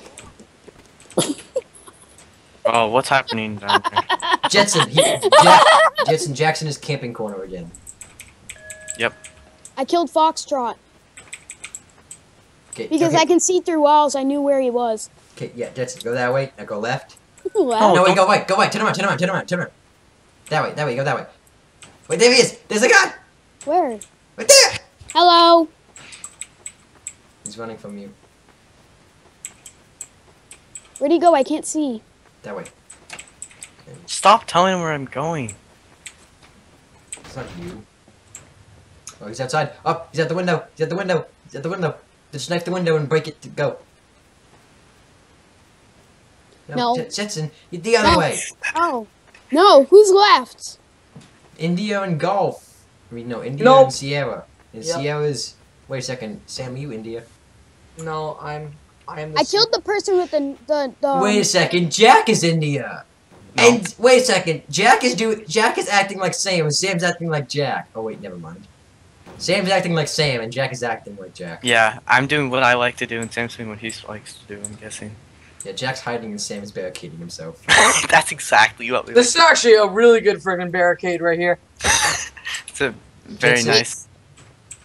Oh, what's happening down there? Jetson, he, Jack, Jetson Jackson is camping corner again. I killed Foxtrot Okay, because okay, I can see through walls. I knew where he was. Okay, yeah, Jetson, go that way. Now go left. Wow. no, wait, don't- go right. Go right. Turn around. Turn around. Turn around. Turn around. That way. That way. Go that way. Wait, there he is. There's a guy. Where? Right there. Hello. He's running from you. Where'd he go? I can't see. That way. Stop telling him where I'm going. It's not you. Oh, he's outside. Up. He's at the window. He's at the window. He's at the window. Just knife the window and break it to go. No. Jet- Jetson, the other No. way. Oh. No, who's left? India and Golf. I mean, no, India Nope. and Sierra. And Yep. Sierra's. Wait a second. Sam, you India? No, I'm. I am. The I killed the person with the the. the Wait a second. Jack is India. No. And wait a second. Jack is do. Jack is acting like Sam, and Sam's acting like Jack. Oh wait, never mind. Sam's acting like Sam, and Jack is acting like Jack. Yeah, I'm doing what I like to do, and Sam's doing what he likes to do. I'm guessing. Yeah, Jack's hiding, and Sam's barricading himself. That's exactly what we. This is actually a really good friggin' barricade right here. It's a very Jetson. nice.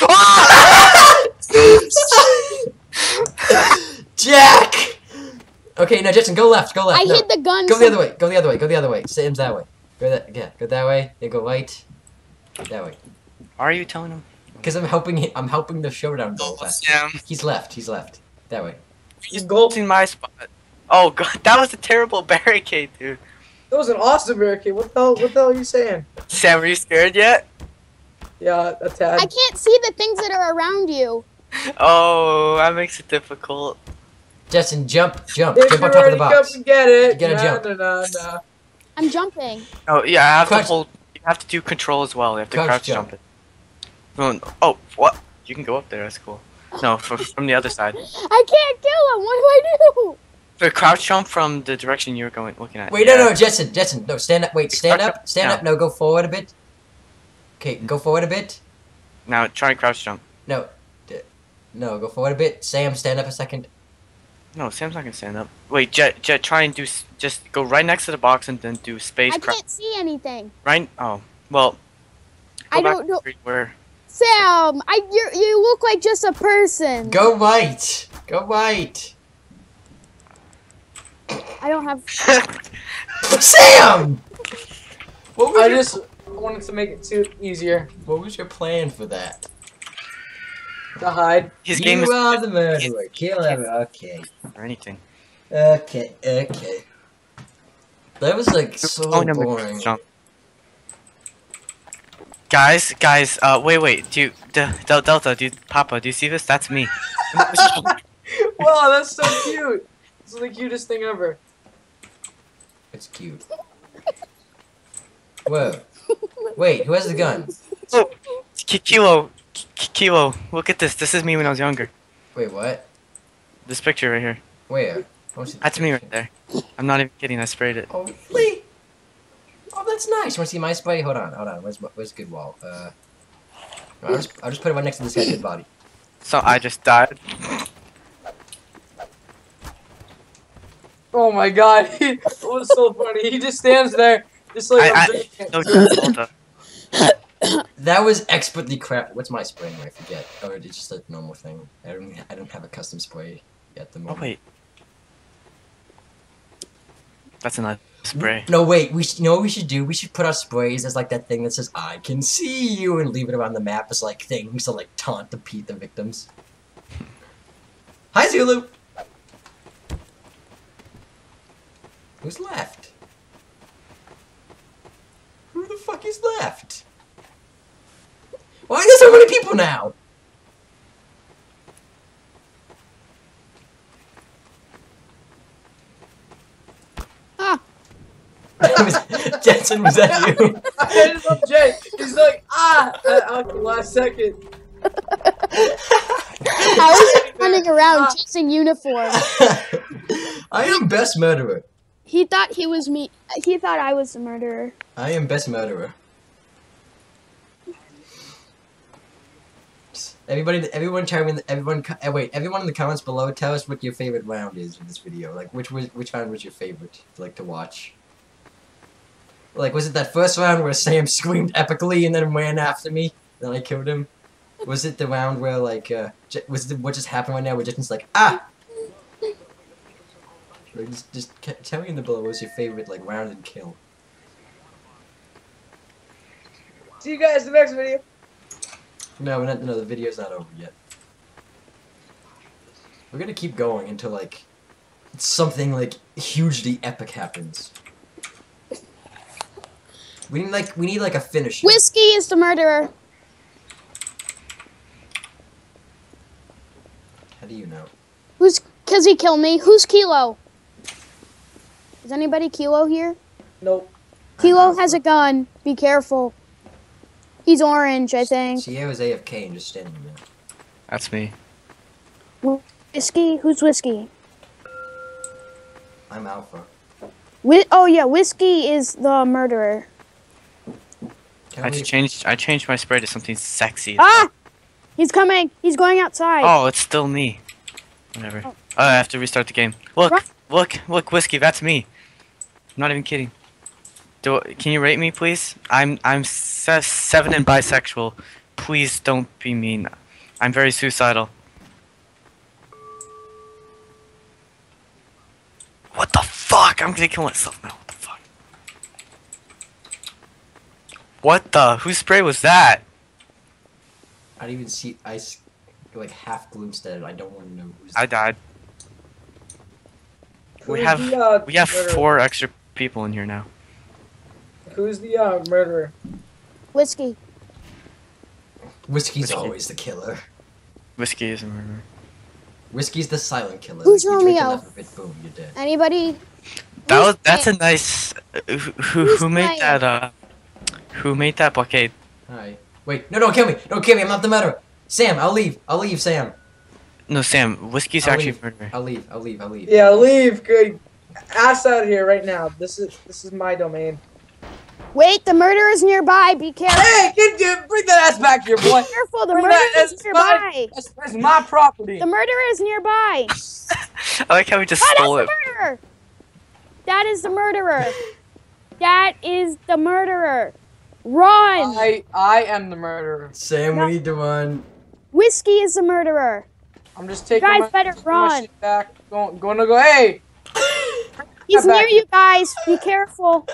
Jack! Okay, now Jetson, go left, go left. I no. hid the gun. Go the other way, go the other way, go the other way. Sam's that way. Go that, yeah, go that way, then go right. That way. Are you telling him? Because I'm helping him, I'm helping the showdown go fast. Sam. He's left, he's left. That way. He's in my spot. Oh god, that was a terrible barricade, dude. That was an awesome barricade. What the hell, what the hell are you saying? Sam, are you scared yet? Yeah, a tad. I can't see the things that are around you. Oh, that makes it difficult. Jetson, jump, jump, If jump you're on top of ready, the box. come and get it. You gotta nah, jump. Nah, nah, nah. I'm jumping. Oh yeah, I have Crouch. to hold. You have to do control as well. You have to Crouch crouch, jump. jump it. Oh, no. Oh, what? You can go up there. That's cool. No, from from the other side. I can't kill him. What do I do? The crouch jump from the direction you were going, looking at. Wait, yeah. no, no, Jetson, Jetson, no, stand up, wait, stand Crouch up, up? stand No. up, no, go forward a bit. Okay, go forward a bit. Now try and crouch jump. No, d- no, go forward a bit. Sam, stand up a second. No, Sam's not gonna stand up. Wait, Jet, Jet, try and do. s- Just go right next to the box and then do space. I crouch. can't see anything. Right? Oh, well. Go I back don't know. to where. Sam, I you you look like just a person. Go right, go right. I don't have. Sam! What was, I your, just wanted to make it too easier what was your plan for that? to hide. His you game is are the murderer, kill him, okay. or anything. Okay, okay. That was like so Oh, no, boring. jump. Guys, guys, uh, wait, wait, do you, Del Del- Delta, do you, Papa, do you see this? That's me. Wow, that's so cute. This is the cutest thing ever. It's cute. Whoa. Wait, who has the gun? Oh, Ki- Kilo, Ki- Kilo, look at this. This is me when I was younger. Wait, what? This picture right here. Where? Oh, see the That's me picture. right there. I'm not even kidding. I sprayed it. Oh, really? Oh, that's nice. You want to see my spray? Hold on, hold on. Where's where's good wall? Uh, I'll just I'll just put it right next to this guy's dead body. So I just died. Oh my god, it was so funny. He just stands there, just like. I, I'm I, drinking. no, Delta. That was expertly crafted. What's my spray anyway? I forget. Oh, it's just a normal thing. I don't I don't have a custom spray at the Oh moment. wait. That's a nice spray. No, wait. We sh you know what we should do? We should put our sprays as like that thing that says "I can see you" and leave it around the map as like things to like taunt the pe the victims. Hi, Zulu. Who's left? Who the fuck is left? Why are there so many people now? Ah, Jetson, was that you? I just love Jay. He's like, ah, at, at the last second. I was running around chasing uniform. I am best murderer. He thought he was me. He thought I was the murderer. I am best murderer. Everybody, everyone chime in. Everyone, co- uh, wait. Everyone in the comments below, tell us what your favorite round is in this video. Like, which was, which round was your favorite, like to watch? Like, was it that first round where Sam screamed epically and then ran after me, then I killed him? Was it the round where like, uh, J was it what just happened right now where Jetson's like, ah? Or just, just ca- tell me in the below what was your favorite like round and kill. See you guys in the next video. No, we're not, no, the video's not over yet. We're gonna keep going until like something like hugely epic happens. We need like we need like a finish. Whiskey is the murderer. How do you know? Who's? Cause he killed me. Who's Kilo? Is anybody Kilo here? Nope. Kilo has a gun. Be careful. He's orange, I think. Sierra's A F K and just standing there. That's me. Whiskey? Who's Whiskey? I'm Alpha. Whi- oh yeah, Whiskey is the murderer. Can I we- just changed. I changed my spray to something sexy. Ah! He's coming. He's going outside. Oh, it's still me. Whatever. Oh, I have to restart the game. Look, Right. look, look, Whiskey. That's me. I'm not even kidding. Do can you rate me, please? I'm I'm se seven and bisexual. please don't be mean. I'm very suicidal. What the fuck? I'm gonna kill myself now. What the fuck? What the? Whose spray was that? I didn't even see. I s- like half glimpsed at it. I don't want to know who's. I died. We Who's have the, uh, we have murderer? four extra people in here now. Who's the uh, murderer? Whiskey. Whiskey's Whiskey. always the killer. Whiskey is a murderer. Whiskey's the silent killer. Who's you drink Romeo? enough of it, boom, you're dead. Anybody? That Who's was that's a Sam? nice. Uh, who who, Who's who made Ryan? that? Uh, who made that blockade? Hi. Wait, no, don't kill me. Don't kill me. I'm not the murderer. Sam, I'll leave. I'll leave, Sam. No, Sam. Whiskey's I'll actually leave. a murderer. I'll leave. I'll leave. I'll leave. Yeah, leave. Good. Ass out of here right now. This is this is my domain. Wait, the murderer is nearby. Be careful. Hey, get, get, bring that ass back here, boy. Careful, the Bring murderer that is ass nearby. back. That's, that's my property. The murderer is nearby. I like how we just Oh, stole that's it. the murderer. That is the murderer. That is the murderer. Run. I I am the murderer. Sam, No. we need to run. Whiskey is the murderer. I'm just taking Guys my, better taking my run. shit back. Going, going to go. Hey, He's back near here. you guys. Be careful.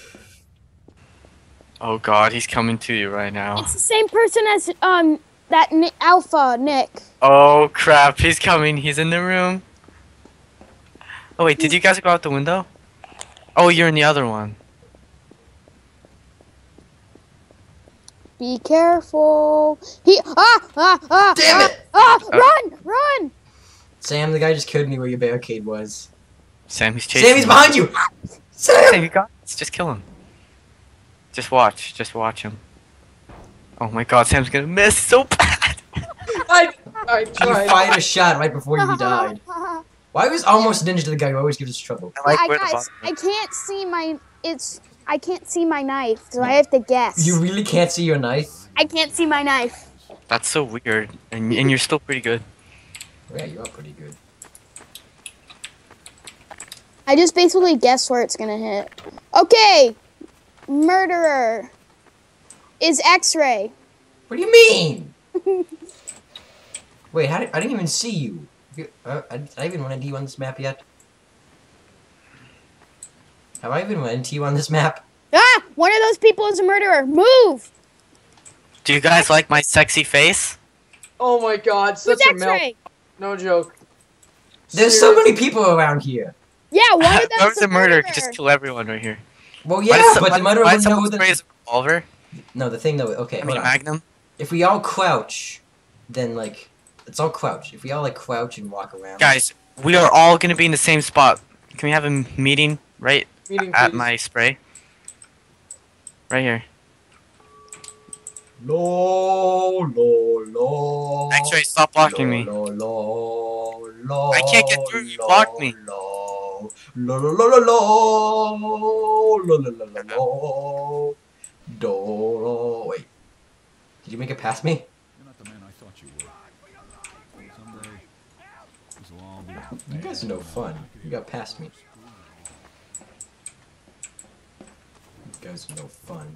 Oh God, he's coming to you right now. It's the same person as um that Ni- Alpha Nick. Oh crap, he's coming. He's in the room. Oh wait, did you guys go out the window? Oh, you're in the other one. Be careful. He ah ah ah Damn ah, it! ah Uh, run run. Sam, the guy just killed me where your barricade was. Sam, he's chasing. Sam, he's you. behind you! Sam, Sam! you got this. Just kill him. Just watch. Just watch him. Oh my God, Sam's gonna miss so bad. I I You tried. fired a shot right before you died. Why was almost ninja the guy who always gives us trouble? I like I, where the guys, button I can't see my it's I can't see my knife, so I have to guess. You really can't see your knife? I can't see my knife. That's so weird, and and you're still pretty good. Yeah, you are pretty good. I just basically guess where it's gonna hit. Okay, murderer is X-ray. What do you mean? Wait, how did, I didn't even see you. You- Uh, I, did I even run into you on this map yet? Have I even run into you on this map? Ah, one of those people is a murderer. Move. Do you guys like my sexy face? Oh my God, Who's such a melt. X-ray? No joke. There's so Seriously. many people around here. Yeah, one of them Whoever's is a a murderer murderer. could just kill everyone right here. Well, Why yeah, does- but why- the murderer why wouldn't someone know that. sprays a revolver? No, the thing though, okay, I hold mean, a on. magnum. If we all crouch, then like, it's all crouch. If we all like crouch and walk around. Guys, we are all gonna be in the same spot. Can we have a m- meeting right Meeting, at please. my spray? Right here. Lo, lo, lo. X-ray, stop blocking me. Lo, lo, lo, I can't get through, you blocked me. Lo, lo, lo, lo, lo, lo, lo, lo, lo, lo, lo, do, lo. Wait. Did you make it past me? You're not the man I thought you were. Someday, this will all be. You guys are no fun. You got past me. You guys are no fun.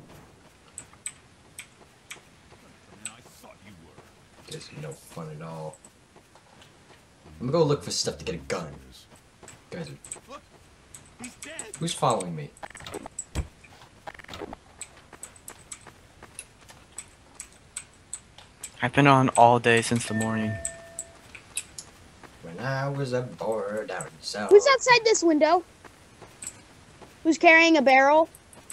The man I thought you were. You guys are no fun at all. I'm gonna go look for stuff to get a gun. You guys are... He's dead. Who's following me? I've been on all day since the morning. When I was a boy down south. Who's outside this window? Who's carrying a barrel?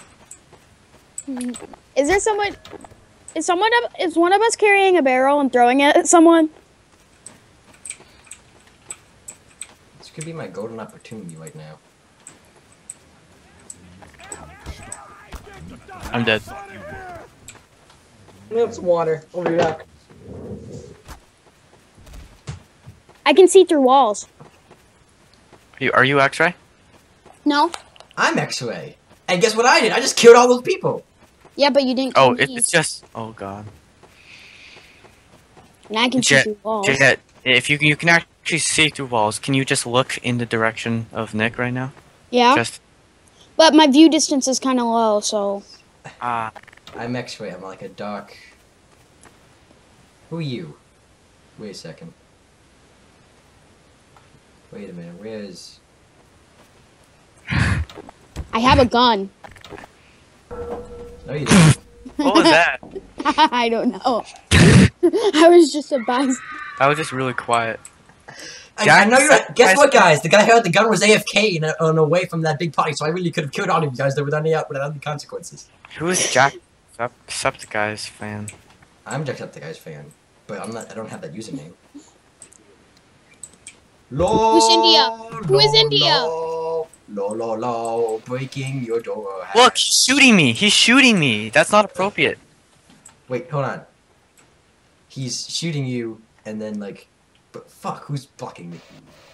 Is there someone? Is someone? Of, is one of us carrying a barrel and throwing it at someone? This could be my golden opportunity right now. I'm dead. I need some water. I'll be back. I can see through walls. Are you, are you X-ray? No. I'm X-Ray. And guess what I did? I just killed all those people. Yeah, but you didn't. Oh, kill it, me. it's just. Oh God. And I can see Jet, through walls. Jet, if you you can actually see through walls, can you just look in the direction of Nick right now? Yeah. Just But my view distance is kind of low, so. ah. I'm X-Ray. I'm like a dark... Who are you? Wait a second. Wait a minute, where is... I have a gun. No, you don't. What was that? I don't know. I was just a buzz. That was just really quiet. I, I know you're not... Guess what, guys? The guy who had the gun was A F K and, and away from that big party, so I really could have killed all of you guys without any, without any consequences. Who is Jack Septiceyes fan? I'm Jacksepticeye's fan, but I'm not. I don't have that username. Lo, Who's India? Who is lo, India? Lo, lo, lo, lo, breaking your door. Look, he's shooting me. He's shooting me. That's not appropriate. Wait, hold on. He's shooting you, and then like, but fuck, who's blocking me?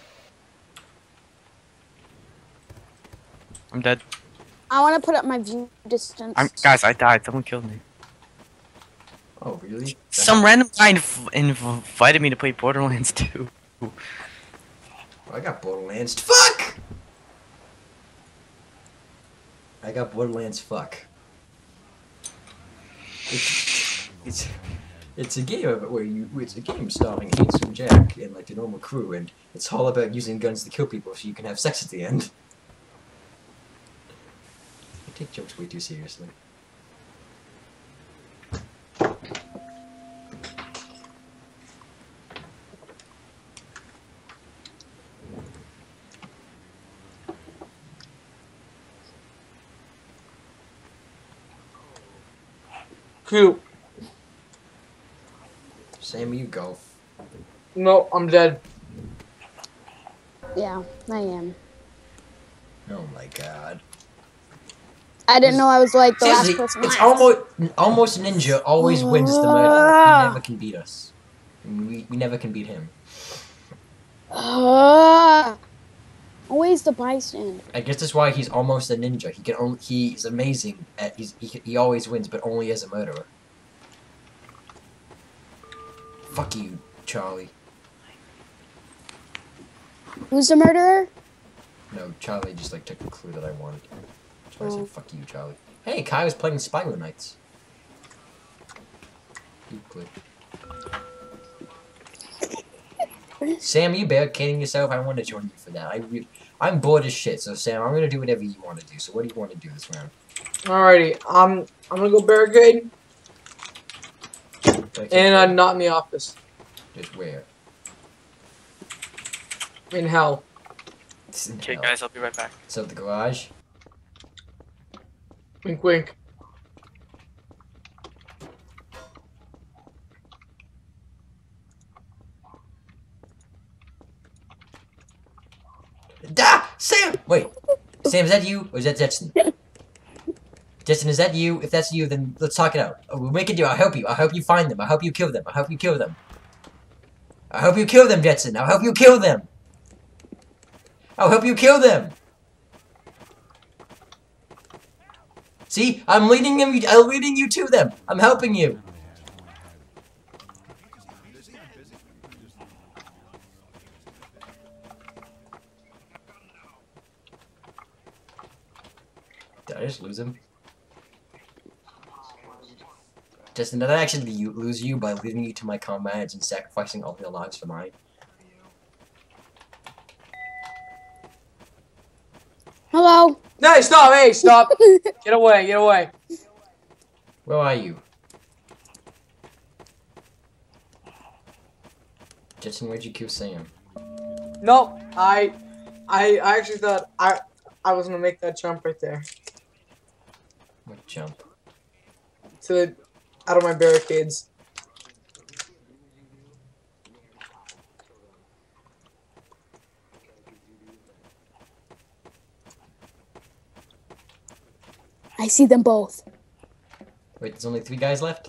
I'm dead. I want to put up my view distance. I'm guys. I died. Someone killed me. Oh really? Some random guy inv invited me to play Borderlands two. Oh, I got Borderlands. Fuck! I got Borderlands. Fuck. It's it's, it's a game of where you. It's a game starring Handsome Jack and like the normal crew, and it's all about using guns to kill people so you can have sex at the end. I take jokes way too seriously. Cute. Sam, you go. No, I'm dead. Yeah, I am. Oh my god. I didn't know I was like the Seriously, last person. it's left. almost almost ninja always wins the murder. He never can beat us. And we we never can beat him. Uh, always the bystander. I guess that's why he's almost a ninja. He can only he's amazing at he's he, he always wins, but only as a murderer. Fuck you, Charlie. Who's the murderer? No, Charlie just like took the clue that I wanted. That's why I Oh. said fuck you, Charlie. Hey, Kai was playing Spyro Knights. You click. Sam, you barricading yourself? I want to join you for that. I re I'm bored as shit, so Sam, I'm gonna do whatever you want to do. So what do you want to do this round? Alrighty, um, I'm gonna go barricade, Like, and I'm not in the office. just where? In hell. It's in Okay, hell. guys, I'll be right back. So the garage. Wink, wink. Da! Sam! Wait. Sam, is that you? Or is that Jetson? Jetson, is that you? If that's you, then let's talk it out. Oh, we'll make a deal. I'll help you. I'll help you find them. I'll help you kill them. I'll help you kill them. I'll help you kill them, Jetson. I'll help you kill them. I'll help you kill them. See? I'm leading them. I'm leading you to them. I'm helping you. Did I just lose him? Justin, did I actually you lose you by leading you to my comrades and sacrificing all their lives for mine? Hello. Hey, stop! Hey, stop! Get away! Get away! Where are you? Jetson, where'd you kill Sam? Nope. I, I, I actually thought I, I was gonna make that jump right there What jump? to the, out of my barricades. I see them both. Wait, there's only three guys left?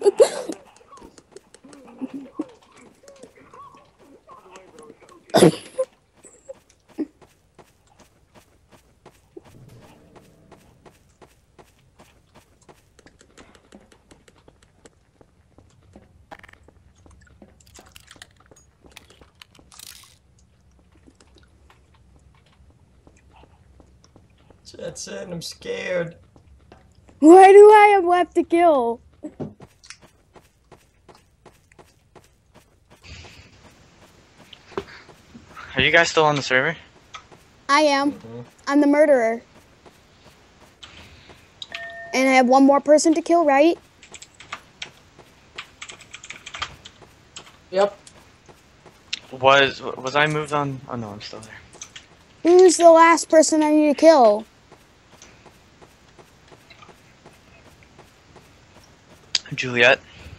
Jetson, I'm scared. Why do I have left to kill? Are you guys still on the server? I am. Mhm. I'm the murderer. And I have one more person to kill, right? Yep. Was was I moved on? Oh no, I'm still there. Who's the last person I need to kill? Juliet.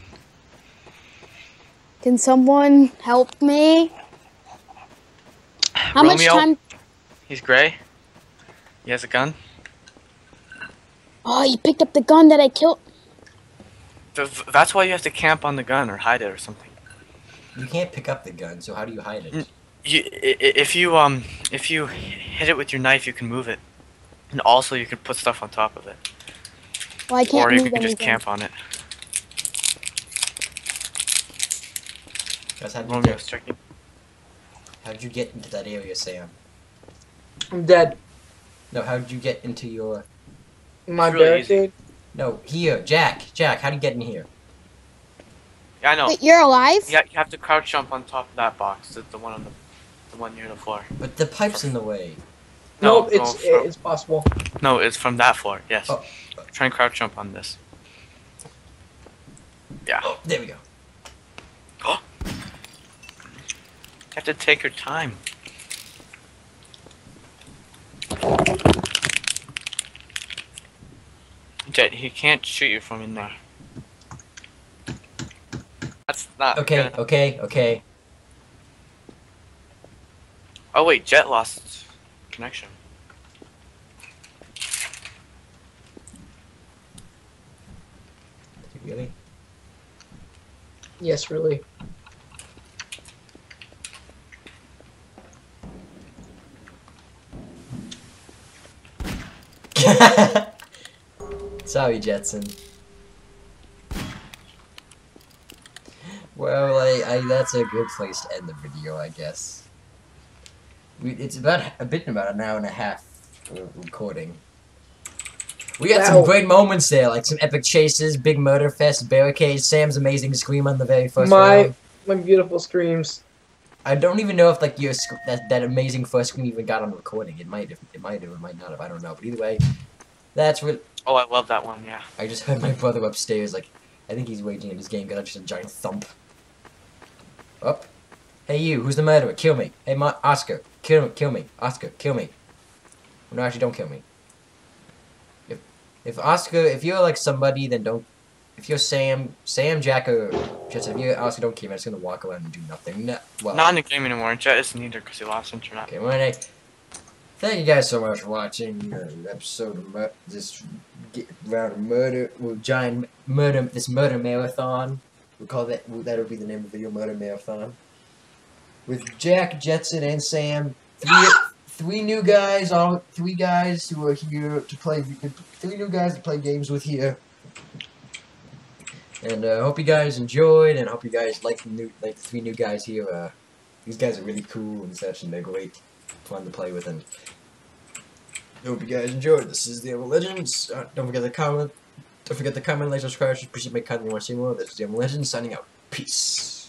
Can someone help me? How much Romeo. time? He's gray. He has a gun. Oh, you picked up the gun that I killed. Th- That's why you have to camp on the gun or hide it or something. You can't pick up the gun, so how do you hide it? Mm. You, i- i- if you um, if you hit it with your knife, you can move it, and also you can put stuff on top of it, Well, I can't or you move can just anything. camp on it. Guys, how'd you Romeo's get? checking. How'd you get into that area, Sam? I'm dead. No, how'd you get into your? My It's really easy. barricade. No, here, Jack. Jack, how'd you get in here? Yeah, I know. Wait, you're alive? Yeah, you have to crouch jump on top of that box. The, the one on the, the one near the floor. But the pipe's in the way. No, nope, it's no, from- it's possible. No, it's from that floor. Yes. Oh. Try and crouch jump on this. Yeah. Oh, there we go. You have to take your time. Jet, he can't shoot you from in there. That's not Okay, good. okay, okay. Oh wait, Jet lost connection. Really? Yes, really. Sorry, Jetson. Well, I, I that's a good place to end the video, I guess. We, it's about a bit about an hour and a half uh, recording. We got some Wow. great moments there, like some epic chases, big murder fest, barricades, Sam's amazing scream on the very first My round. my beautiful screams. I don't even know if like your sc- that that amazing first scream even got on recording. It might have, it might have, it might not have. I don't know. But either way, that's really. Oh, I love that one. Yeah. I just heard my brother upstairs, like, I think he's waging in his game, got just a giant thump. Up. Hey you, who's the murderer? Kill me. Hey Ma Oscar, kill me, kill me. Oscar, kill me. No, actually don't kill me. If if Oscar, if you're like somebody, then don't, if you're Sam, Sam, Jack, or just if you're Oscar, don't kill me, I'm just gonna walk around and do nothing. No, well, Not in the game anymore. Jet isn't either because he lost internet. okay, well, hey, thank you guys so much for watching uh, episode of mur this g- round of murder, well, giant murder, this murder marathon. We call that, that'll be the name of the video, Murder Marathon. With Jack, Jetson, and Sam, three, three new guys, all three guys who are here to play, three new guys to play games with here. And I uh, hope you guys enjoyed, and I hope you guys like the new, like the three new guys here. Uh, these guys are really cool and such, and they're great, fun to play with. And I hope you guys enjoyed. This is the Ever Legends. Uh, don't forget to comment. Don't forget to comment, like, subscribe, appreciate my content. You want to see more? This is the Ever Legends signing out. Peace.